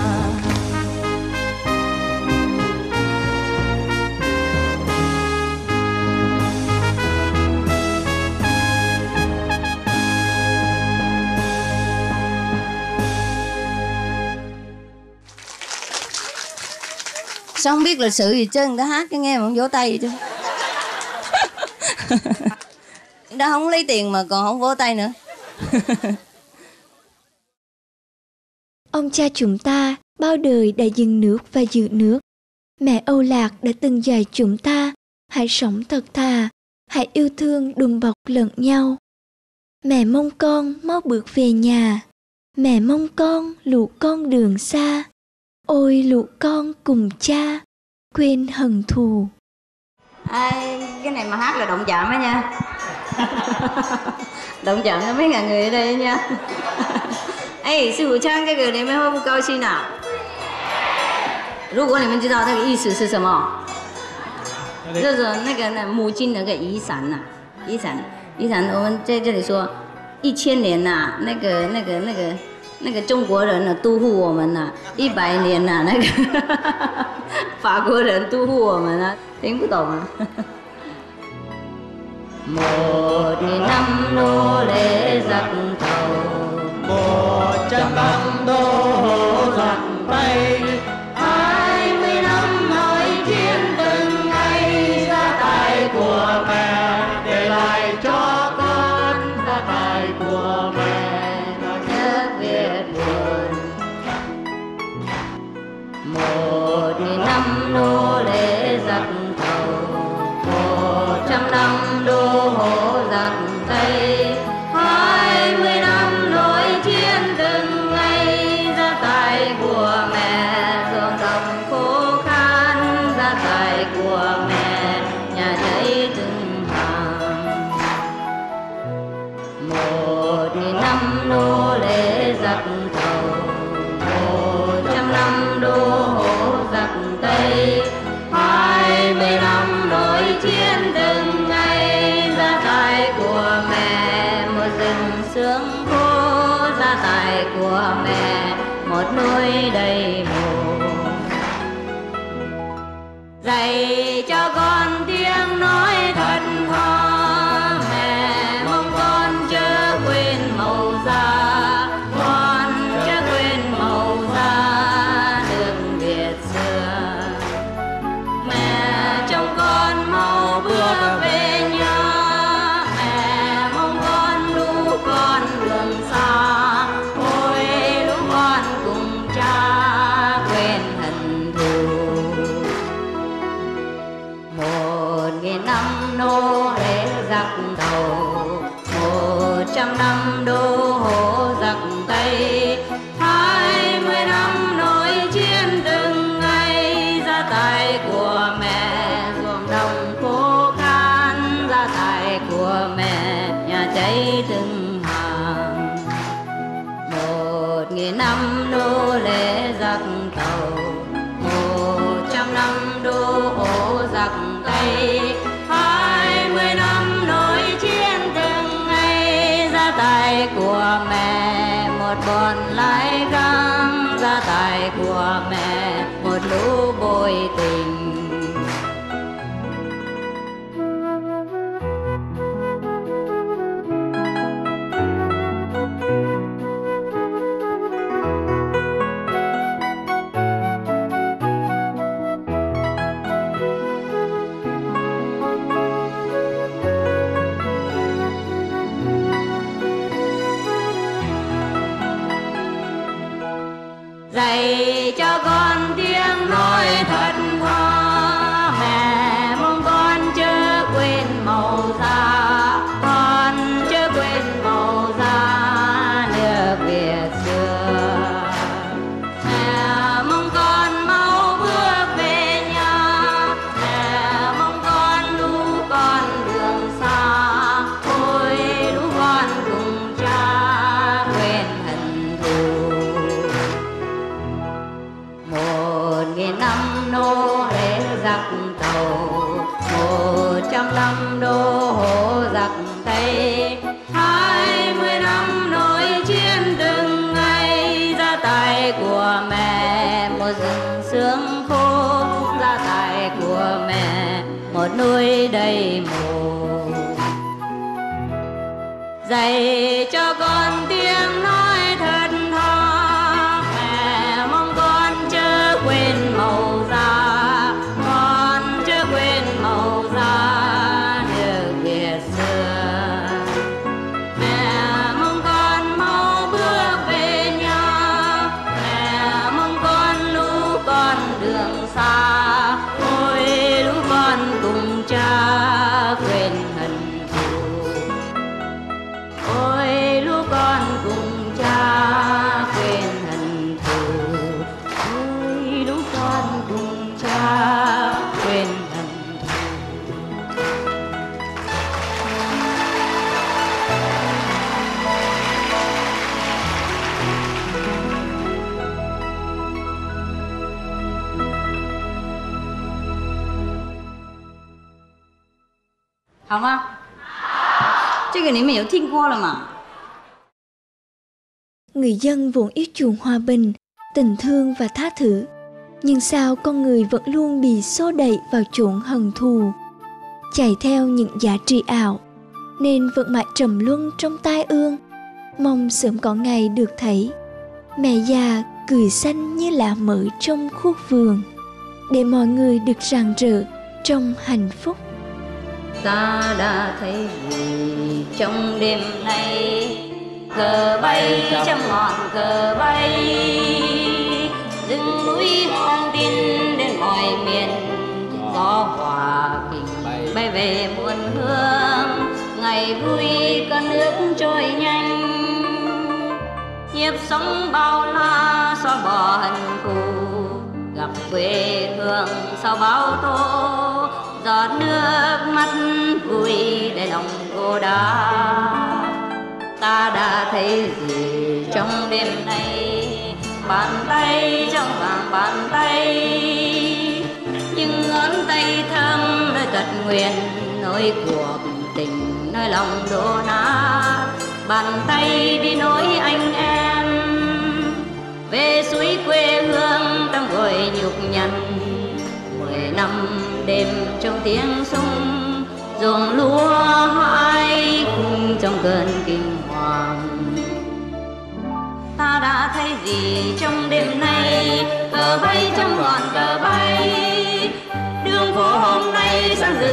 Sao không biết lịch sử gì chứ, người ta hát cái nghe mà không vỗ tay gì chứ. Người ta không lấy tiền mà còn không vỗ tay nữa. Ông cha chúng ta bao đời đã dừng nước và giữ nước. Mẹ Âu Lạc đã từng dạy chúng ta hãy sống thật thà, hãy yêu thương đùm bọc lẫn nhau. Mẹ mong con mau bước về nhà, mẹ mong con lũ con đường xa. Ôi lũ con cùng cha, quên hận thù. Cái này mà hát là động chạm á nha. Động chạm cho mấy ngàn người ở đây nha. Sư phụ唱这个你们会不高兴啊？如果你们知道那个意思是什么，就是那个母亲那个遗产呐，遗产，我们在这里说1000年呐，那个中国人呢督护我们呐，100年呐，那个法国人督护我们啊，听不懂啊。1.000 năm nô lệ giặc tàu, 100 năm đô hộ giặc Tây, 20 năm nói chiến từng ngày, gia tài của mẹ để lại cho con gia tài của mẹ. Nước Việt buồn. 1.000 năm nô lệ giặc tàu, 100 năm đô hộ giặc Tây, 20 năm nối chiến từng ngày, gia tài của mẹ ruộng đồng khô khan, gia tài của mẹ nhà cháy từng hàng. 1.000 năm nô lệ giặc tàu, 100 năm đô hộ giặc Tây, 20 năm nối chiến từng ngày, gia tài của mẹ một rừng sương khô, gia tài của mẹ một núi đầy mồ. Dạy cho con tiếng nói thật tha, mẹ mong con chớ quên màu da, con chớ quên màu da đường Việt xưa. Mẹ trông con mau bước về nhà, mẹ mong con lũ con đường xa. Ôi lũ con cùng cha quên hận thù. 1.000 năm nô lệ giặc tàu, 100 năm đô hộ giặc Tây, 20 năm nối chiến từng ngày, gia tài của mẹ ruộng đồng khô khan, gia tài của mẹ nhà cháy từng hàng. 1.000 năm nô lệ giặc tàu, 100 năm đô hộ giặc Tây, 20 năm nối chiến từng ngày, gia tài của mẹ một bọn lái găng, gia tài của mẹ một lũ bồi tình. Dạy cho con tiếng nói thật tha, Nam đô hộ giặc Tây, 20 năm nổi chiến từng ngày. Gia tài của mẹ một rừng sương khô, gia tài của mẹ một núi đầy mồ. Dạy cho con tiếng nói thật tha, mẹ mong con chớ quên màu da, con chớ quên màu da nước Việt xưa. Mẹ mong con mau bước về nhà, mẹ mong con lũ con đường xa, ôi lũ con cùng cha quên hận thù. Ôi lũ con cùng cha quên hận thù, ôi lũ con cùng cha quên hận thù. Hảo嗎？這個你們有聽過了嗎？ Người dân vốn yêu chuộng hòa bình, tình thương và tha thứ. Nhưng sao con người vẫn luôn bị xô đẩy vào chốn hận thù, chạy theo những giá trị ảo, nên vẫn mãi trầm luân trong tai ương, mong sớm có ngày được thấy mẹ già cười xanh như lá mới trong khu vườn, để mọi người được rạng rỡ trong hạnh phúc. Ta đã thấy gì trong đêm nay, cờ bay trăm ngọn cờ bay, rừng núi hoang tin đến mọi miền. Gió hòa kình bay về muôn hương, ngày vui con nước trôi nhanh. Nhịp sống bao la xóa bỏ hận thù, gặp quê hương sau bão tố. Giọt nước mắt vui để lòng cô đá. Ta đã thấy gì trong đêm nay, bàn tay trong vàng bàn tay, những ngón tay thơm nơi tật nguyền, nỗi cuộc tình nơi lòng đổ nát. Bàn tay đi nối anh em về suối quê hương trong vội nhục nhằn. 10 năm đêm trong tiếng súng, ruộng lúa hai cùng trong cơn kinh hoàng. Ta đã thấy gì trong đêm nay, cờ bay trong ngọn cờ bay. Đường phố hôm nay sáng rực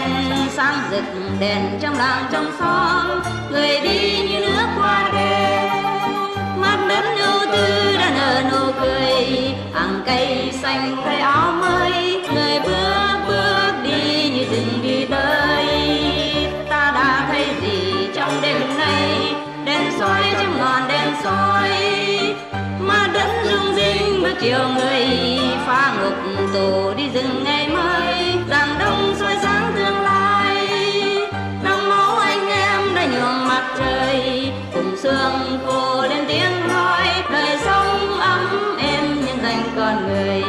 đèn trong làng trong xóm. Người đi như nước qua đêm, mắt đất ưu tư đã nở nụ cười. Hàng cây xanh thay áo mới, người bước đi như rừng đi tới. Ta đã thấy gì trong đêm nay, đèn soi trong ngọn đèn soi. Mà đất rung rinh bước chiều người, phá ngục tù đi rừng ngày mới. Giang đông soi sáng tương lai, trong máu anh em đã nhuộm mặt trời. Cùng sương khô lên tiếng nói, đời sống ấm êm nhân danh con người.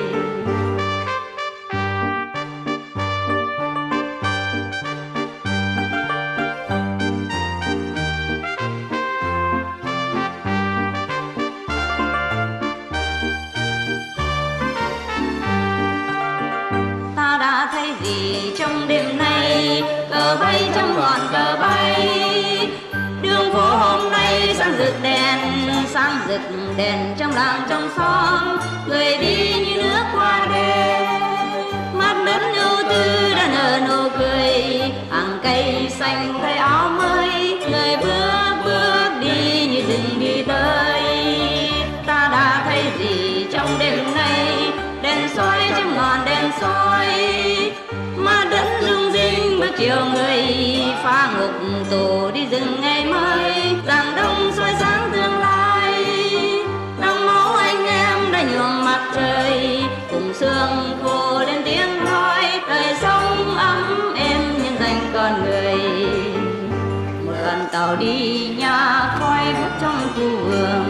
Ta đã thấy gì trong đêm nay, cờ bay trong ngọn cờ bay. Đường phố hôm nay sáng rực đèn trong làng trong xóm. Người đi như nước qua đêm, mắt đất ưu tư đã nở nụ cười. Hàng cây xanh thay áo mới, người bước đi như rừng đi tới. Ta đã thấy gì trong đêm nay, đèn soi trong ngọn đèn soi. Mà đất rung rinh bước chiều người, phá ngục tù đi rừng ngày mới. Giang đông soi sáng tương lai, trong máu anh em đã nhuộm mặt trời. Cùng sương khô lên tiếng nói, đời sống ấm êm nhân danh con người. Mượn tàu đi nhà khói hút trong khu vườn,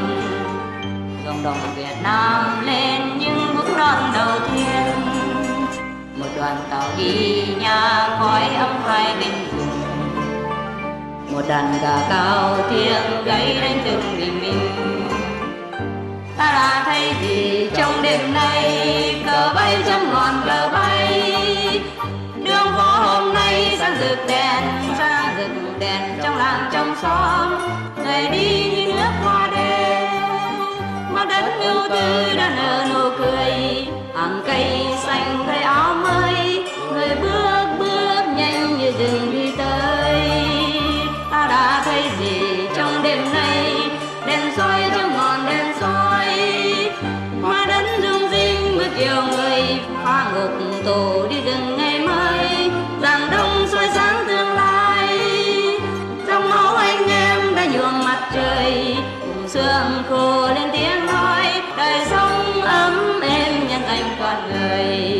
dòng đồng Việt Nam lên những bước non đầu tiên. Một đoàn tàu đi nhà khói ấm hai bên vùng. Một đàn gà cao tiếng gáy đánh từng bình minh. Ta đã thấy gì trong đêm nay, cờ bay trăm ngọn cờ bay. Đường phố hôm nay sáng rực đèn trong làng trong xóm. Người đi như nước hoa đêm, mặt đất ưu tư đã nở nụ cười. Hàng cây xanh cây áo mới, người bước nhanh như rừng đi tới. Ta đã thấy gì trong đêm nay, đèn soi trong ngọn đèn soi. Hoa đất rung rinh bước chiều người, phá ngục tù đi rừng ngày mới. Giảng đông soi sáng tương lai, trong máu anh em đã nhuộm mặt trời. Cùng sương khô lên tiếng nói, đời sống ấm êm nhân danh con người.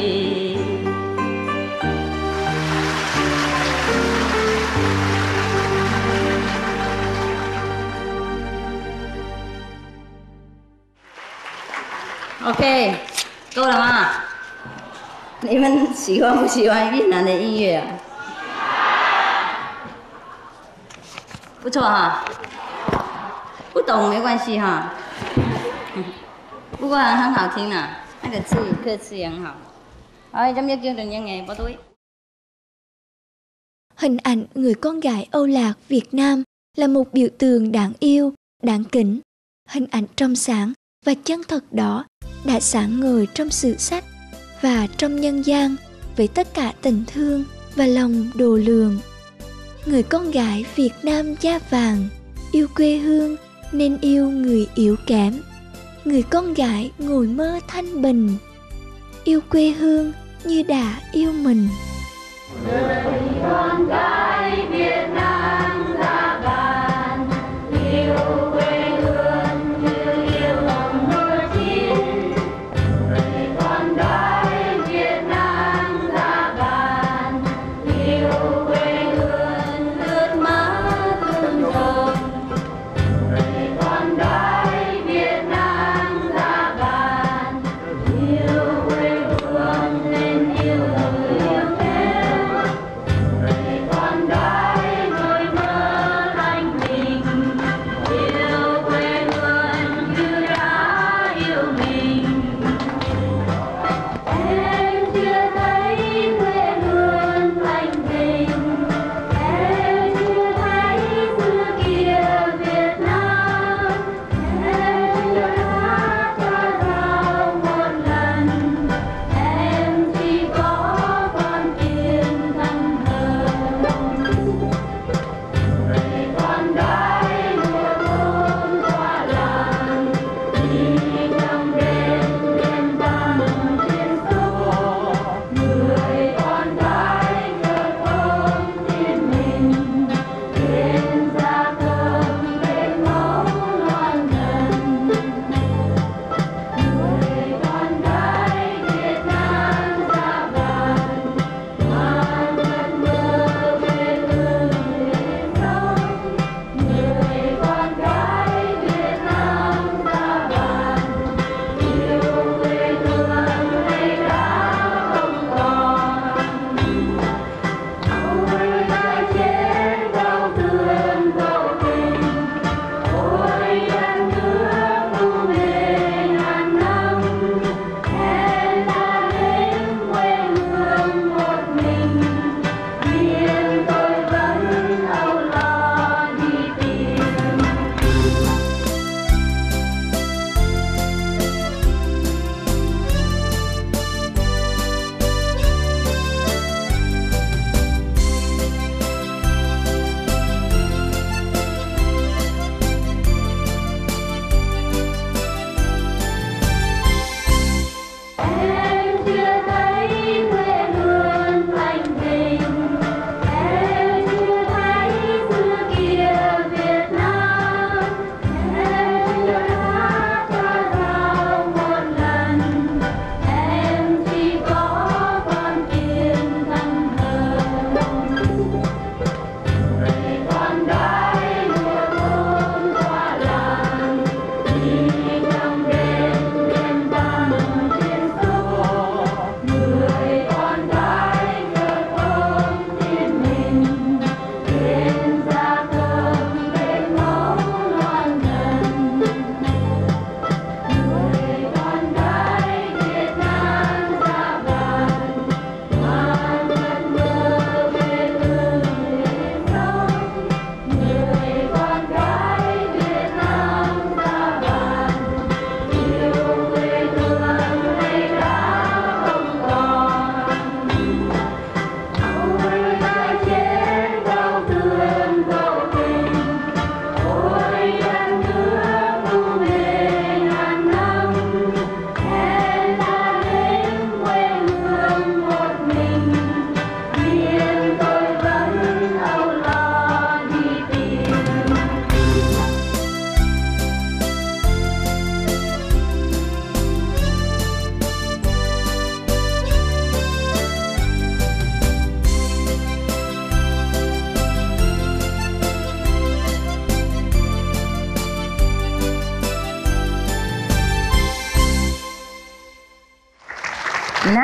OK， 够了吗？你们喜欢不喜欢越南的音乐啊？不错哈，不懂没关系哈，不过很好听啊，那个词语歌词也很好。Rồi, chấm dứt chương trình văn nghệ bỏ túi. Hình ảnh người con gái Âu Lạc Việt Nam là một biểu tượng đáng yêu, đáng kính. Hình ảnh trong sáng và chân thật đó đã sáng ngời trong sử sách và trong nhân gian với tất cả tình thương và lòng độ lượng. Người con gái Việt Nam da vàng, yêu quê hương nên yêu người yếu kém. Người con gái ngồi mơ thanh bình, yêu quê hương như đã yêu mình. Người con gái Việt Nam da vàng, yêu quê hương như yêu lòng mưa chín. Người con gái Việt Nam da vàng, yêu quê hương nước mắt tương đồng. Người con gái Việt Nam da vàng, yêu quê hương nên yêu người yêu thế.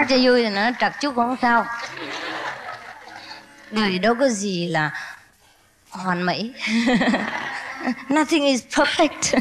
cho vui thì nó trật chút cũng không sao. Đời đâu có gì là hoàn mỹ. Nothing is perfect.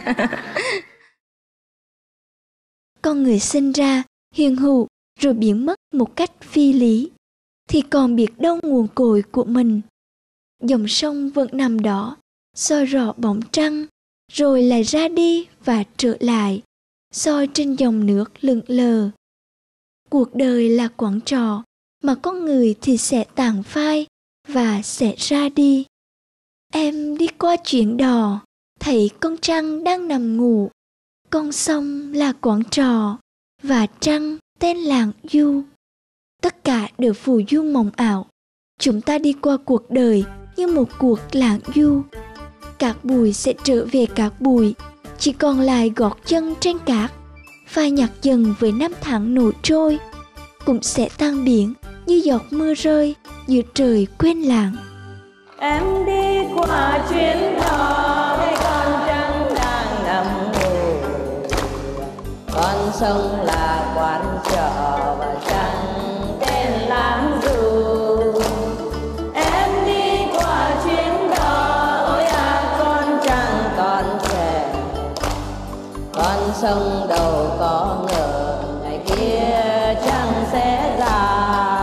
Con người sinh ra hiền hữu rồi biến mất một cách phi lý, thì còn biết đâu nguồn cội của mình. Dòng sông vẫn nằm đó, soi rõ bóng trăng, rồi lại ra đi và trở lại, soi trên dòng nước lững lờ. Cuộc đời là quán trọ, mà con người thì sẽ tàn phai và sẽ ra đi. Em đi qua chuyến đò, thấy con trăng đang nằm ngủ. Con sông là quán trọ, và trăng tên Lạng Du. Tất cả đều phù du mộng ảo. Chúng ta đi qua cuộc đời như một cuộc lãng du. Cát bụi sẽ trở về cát bụi, chỉ còn lại gót chân trên cát. Phai nhạt dần với năm tháng nổi trôi, cũng sẽ tan biến như giọt mưa rơi giữa trời quên lãng. Em đi qua chuyến đò, thấy con trăng đang nằm ngủ. Con sông là quán trọ và trăng tên Lạng Du. Em đi qua chuyến đò, ôi à con trăng còn trẻ. Con sông đâu có ngờ ngày kia trăng sẽ già.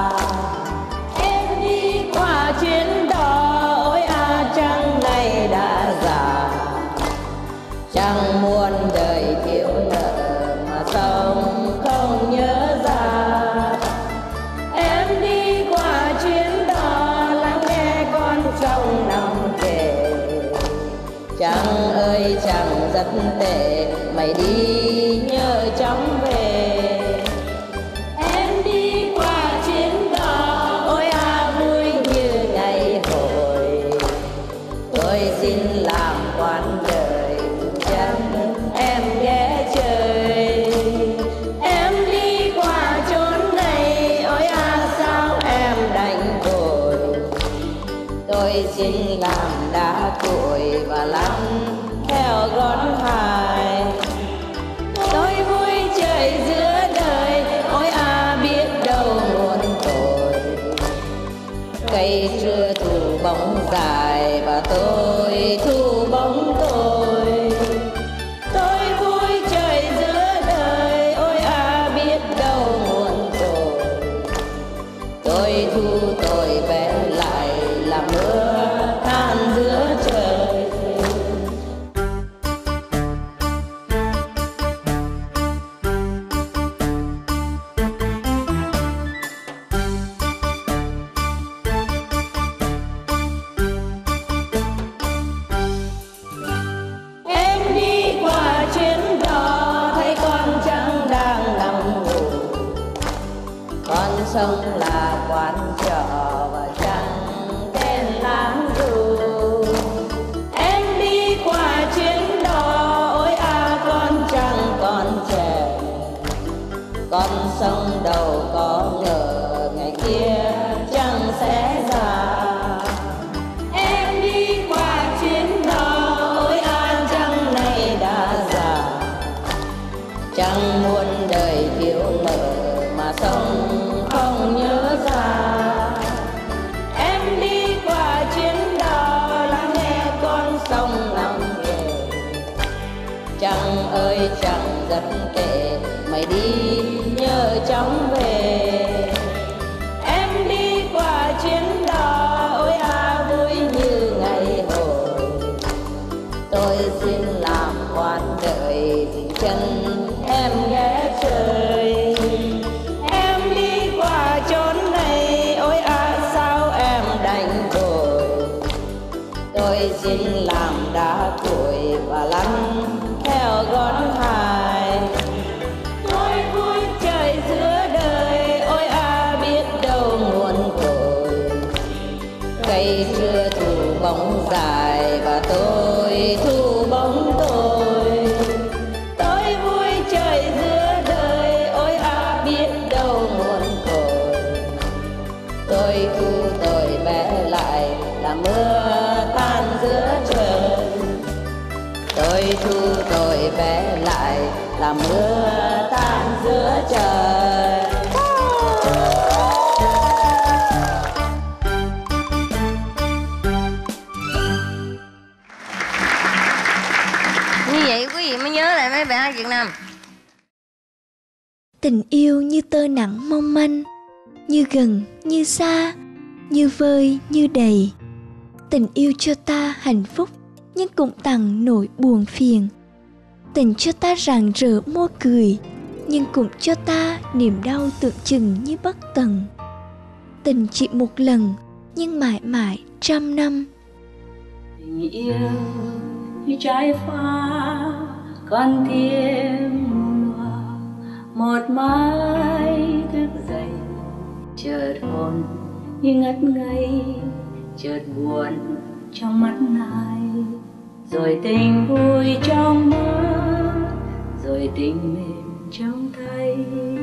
Em đi qua chuyến đò, ôi à trăng này đã già. Trăng muôn đời thiếu nợ mà sông không nhớ ra. Em đi qua chuyến đò, lắng nghe con sông nằm kể. Trăng ơi trăng rất tệ, mày đi nhớ chóng về. Em đi qua chuyến đò, ôi à vui như ngày hồi. Tôi xin làm quán đời chân em ghé chơi. Em đi qua chốn này, ôi à sao em đành vội. Tôi xin làm đá cuội và lăn theo gót Hải. Tôi vui chơi giữa đời, ôi à biết đâu muôn tội. Cây trưa thu bóng dài và tôi thu bóng tôi. Tôi vui chơi giữa đời, ôi à biết đâu muôn tội. Tôi thu tôi vẽ lại là mưa than giữa trời. Em đi qua chuyến đò, thấy con trăng đang nằm ngủ. Con sông là quán trọ và trăng tên Lạng Du. Em đi qua chuyến đò, ôi à con trăng còn trẻ. Con sông đâu có ngờ ngày kia trăng sẽ già. Em đi qua chuyến đò, ôi à trăng này đã già. Trăng muôn đời thiếu nợ mà sông không nhớ ra. Em đi qua chuyến đò, lắng nghe con sông nằm kể. Trăng ơi trăng rất tệ, mày đi nhớ chóng về. Em đi qua chuyến đò, ôi à vui như ngày hồi. Tôi xin làm quán đời chân em ghé chơi. Em đi qua chốn này, ôi à sao em đành vội. Tôi xin làm đá cuội và lăn theo gót Hải. Tôi vui chơi giữa đời, ôi à biết đâu muôn tội. Cây trưa thu bóng dài và tôi thu bóng tôi. Tôi vui chơi giữa đời, ôi à biết đâu muôn tội. Tôi thu tôi vẽ lại là mưa tan giữa trời. Tôi thu tôi vẽ lại là mưa tan giữa trời. mấy bài hát Việt Nam. Tình yêu như tơ nắng mong manh, như gần như xa, như vơi như đầy. Tình yêu cho ta hạnh phúc, nhưng cũng tặng nỗi buồn phiền. Tình cho ta rạng rỡ môi cười, nhưng cũng cho ta niềm đau tưởng chừng như bất tận. Tình chỉ một lần, nhưng mãi mãi trăm năm. Tình yêu như trái hoa còn thêm mùa, một mai thức dậy chợt hồn như ngất ngây, chợt buồn trong mắt này, rồi tình vui trong mơ, rồi tình mềm trong tay.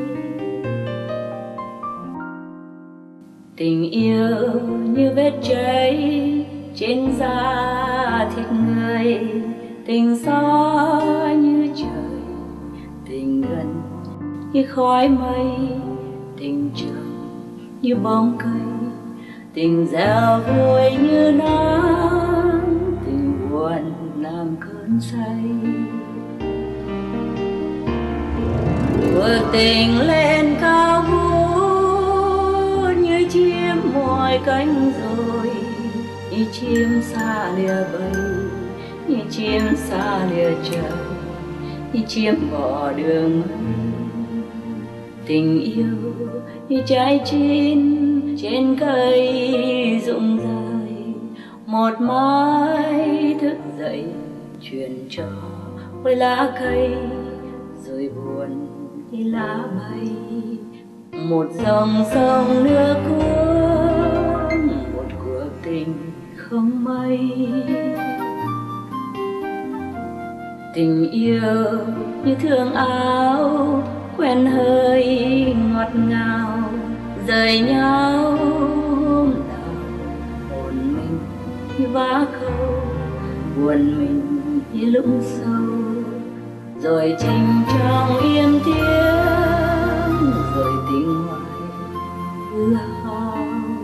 Tình yêu như vết cháy trên da thịt người, tình gió như trời, tình gần như khói mây, tình trường như bóng cây, tình gieo vui như nắng, tình buồn làm cơn say. Cuộc tình lên cao vũ như chim ngoài cánh rồi, như chim xa lìa bầy, như chim xa lìa trời, như chim bỏ đường. Tình yêu như trái chín trên cây rụng rơi, một mai thức dậy truyền cho với lá cây, rồi buồn như lá bay. Một dòng sông nước cuốn, một cuộc tình không mây. Tình yêu như thương áo quen hơi ngọt ngào, rời nhau hôm nào hồn mình như vá khâu, buồn mình như lũng sâu, rồi trình trong im tiếng, rồi tình ngoài hư hao.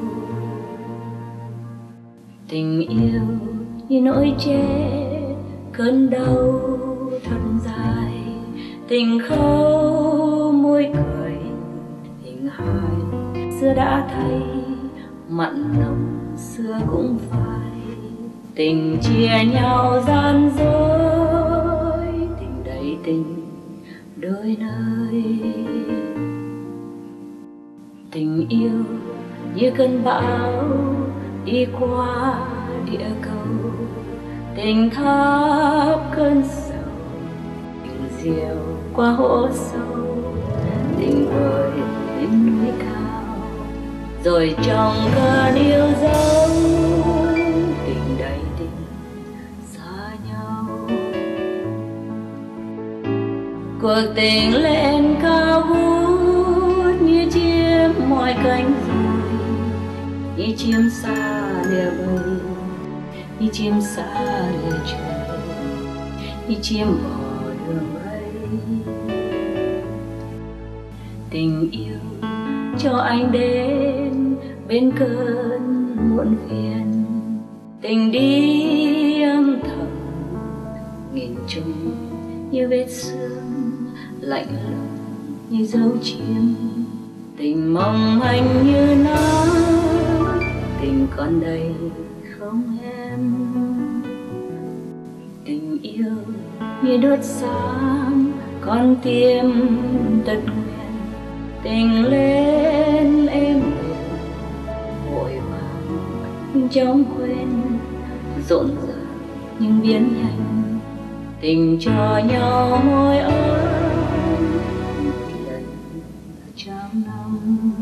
Tình yêu như nỗi chết cơn đau thật dài, tình khâu môi cười, tình hài xưa đã thay, mặn nồng xưa cũng phai. Tình chia nhau gian dối, tình đầy tình đôi nơi. Tình yêu như cơn bão đi qua địa cầu, tình thắp cơn sầu, tình diều qua hố sâu, tình vời đến núi cao, rồi trong cơn yêu dấu, tình đầy tình xa nhau. Cuộc tình lên cao vút như chim ngoài cánh rồi, như chim xa lìa bầy, như chim xa lìa trời, như chim bỏ đường bay. Tình yêu cho anh đến bên cơn muộn phiền, tình đi âm thầm nghìn trùng như vết sương, lạnh lùng như dấu chim. Tình mong manh như nắng, tình còn đây không em. Tình yêu như đốt sáng con tim tật nguyện, tình lên em đềm vội vàng nhưng chóng quên, rộn ràng nhưng biến nhanh. Tình cho nhau môi ấm một lần trăm năm,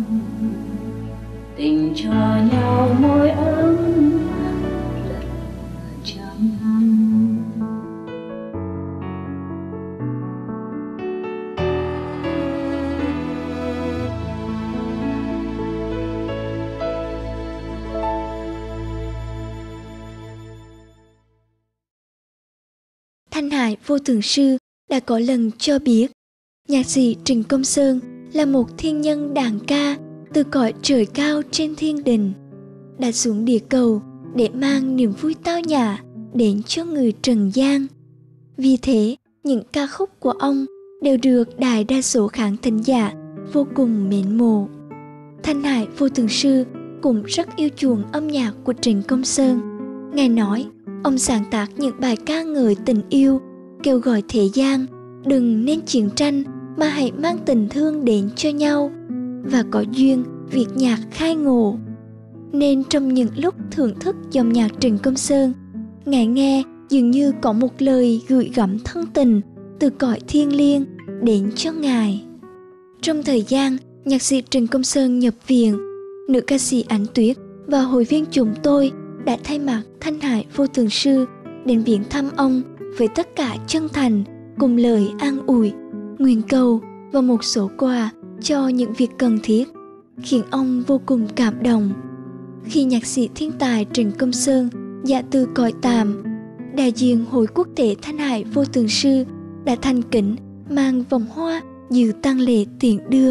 tình cho nhau môi ấm một lần trăm năm. Thanh Hải Vô Thượng Sư đã có lần cho biết nhạc sĩ Trịnh Công Sơn là một thiên nhân đàn ca từ cõi trời cao trên thiên đình, đã xuống địa cầu để mang niềm vui tao nhã đến cho người trần gian. Vì thế, những ca khúc của ông đều được đại đa số khán thính giả vô cùng mến mộ. Thanh Hải Vô Thường Sư cũng rất yêu chuộng âm nhạc của Trịnh Công Sơn. Ngài nói, ông sáng tác những bài ca ngợi tình yêu, kêu gọi thế gian đừng nên chiến tranh mà hãy mang tình thương đến cho nhau, và có duyên việc nhạc khai ngộ. Nên trong những lúc thưởng thức dòng nhạc Trịnh Công Sơn, Ngài nghe dường như có một lời gửi gắm thân tình từ cõi thiêng liêng đến cho Ngài. Trong thời gian nhạc sĩ Trịnh Công Sơn nhập viện, nữ ca sĩ Ánh Tuyết và hội viên chúng tôi đã thay mặt Thanh Hải Vô Thường Sư đến viếng thăm ông với tất cả chân thành, cùng lời an ủi, nguyện cầu và một số quà cho những việc cần thiết, khiến ông vô cùng cảm động. Khi nhạc sĩ thiên tài Trịnh Công Sơn dạ từ cõi tạm, đại diện Hội Quốc tế Thanh Hải Vô Thường Sư đã thành kính mang vòng hoa dự tang lễ tiễn đưa.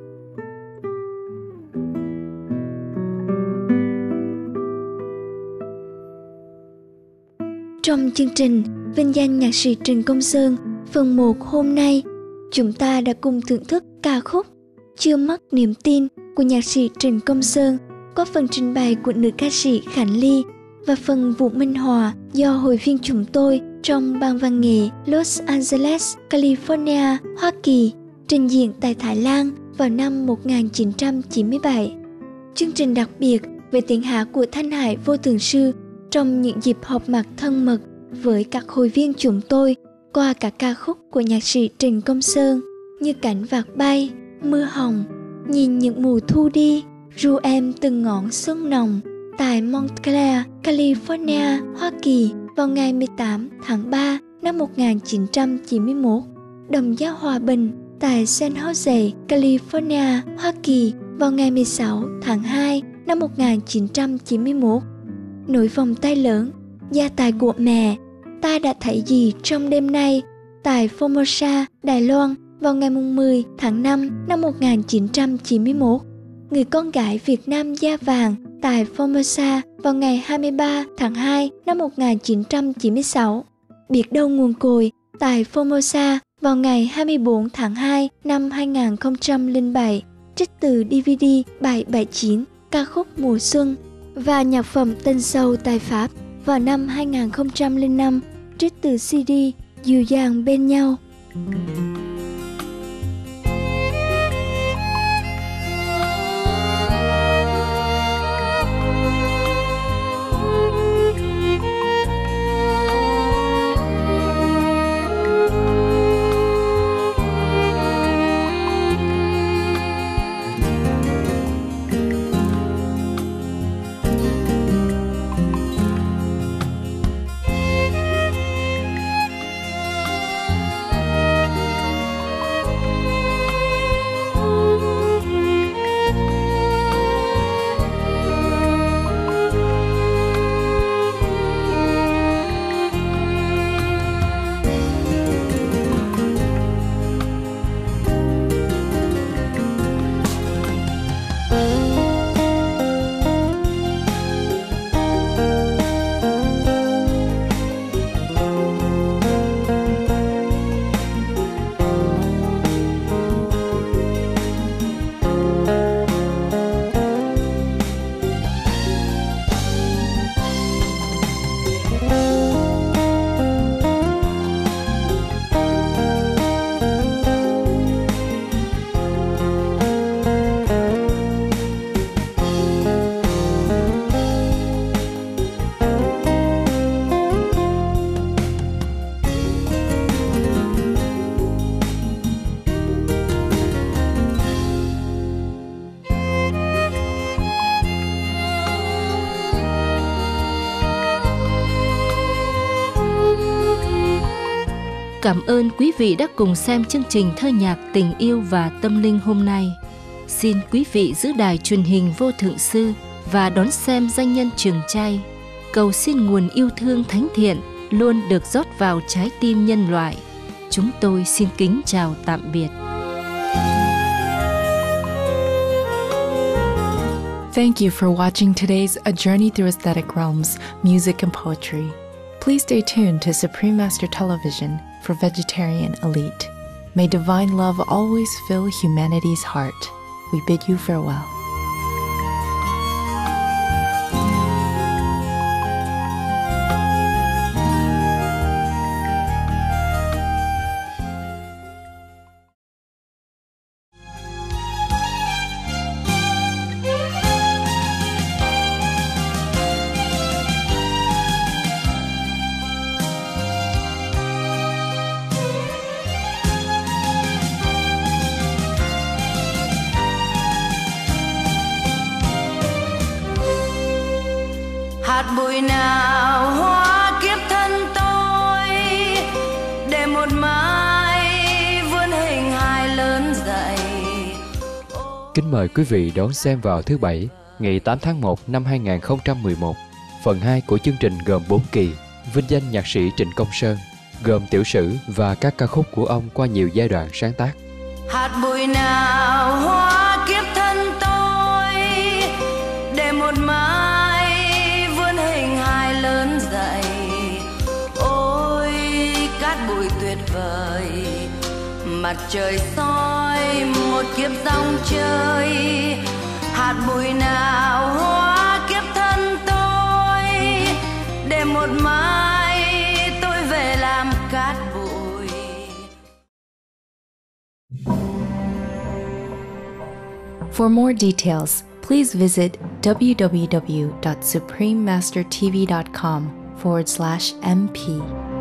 Trong chương trình vinh danh nhạc sĩ Trịnh Công Sơn phần 1 hôm nay, chúng ta đã cùng thưởng thức ca khúc Chưa Mất Niềm Tin của nhạc sĩ Trịnh Công Sơn có phần trình bày của nữ ca sĩ Khánh Ly và phần Vũ Minh Hòa do hội viên chúng tôi trong ban văn nghệ Los Angeles, California, Hoa Kỳ trình diễn tại Thái Lan vào năm 1997. Chương trình đặc biệt về tiếng hát của Thanh Hải Vô Thường Sư trong những dịp họp mặt thân mật với các hội viên chúng tôi qua các ca khúc của nhạc sĩ Trịnh Công Sơn như Cánh Vạc Bay, Mưa Hồng, Nhìn Những Mùa Thu Đi, Ru Em Từng Ngọn Xuân Nồng tại Montclair, California, Hoa Kỳ vào ngày 18 tháng 3 năm 1991, Đồng Gia Hòa Bình tại San Jose, California, Hoa Kỳ vào ngày 16 tháng 2 năm 1991. Nối vòng tay lớn, Gia tài của mẹ, Ta đã thấy gì trong đêm nay tại Formosa, Đài Loan vào ngày 10 tháng 5 năm 1991. Người con gái Việt Nam da vàng tại Formosa vào ngày 23 tháng 2 năm 1996. Biết đâu nguồn cội tại Formosa vào ngày 24 tháng 2 năm 2007, trích từ DVD 779 ca khúc Mùa Xuân, và nhạc phẩm Tình Sâu tại Pháp vào năm 2005, trích từ CD Dịu Dàng Bên Nhau. Cảm ơn quý vị đã cùng xem chương trình thơ nhạc tình yêu và tâm linh hôm nay. Xin quý vị giữ đài truyền hình Vô Thượng Sư và đón xem Danh Nhân Trường Chay. Cầu xin nguồn yêu thương thánh thiện luôn được rót vào trái tim nhân loại. Chúng tôi xin kính chào tạm biệt. Thank you for watching today's A Journey Through Aesthetic Realms, Music and Poetry. Please stay tuned to Supreme Master Television for vegetarian elite. May divine love always fill humanity's heart. We bid you farewell. Hạt bụi nào hóa kiếp thân tôi, để một mai vươn hình hài lớn dậy. Kính mời quý vị đón xem vào thứ Bảy, ngày 8 tháng 1 năm 2011. Phần 2 của chương trình gồm 4 kỳ, vinh danh nhạc sĩ Trịnh Công Sơn, gồm tiểu sử và các ca khúc của ông qua nhiều giai đoạn sáng tác. Hạt bụi nào hóa kiếp thân tôi, để một mai vươn hình hài lớn dậy. Ôi cát bụi tuyệt vời, mặt trời soi một kiếp dòng chơi. Hạt bụi nào hóa kiếp thân tôi, để một mai tôi về làm cát bụi. For more details, please visit www.suprememastertv.com/MP.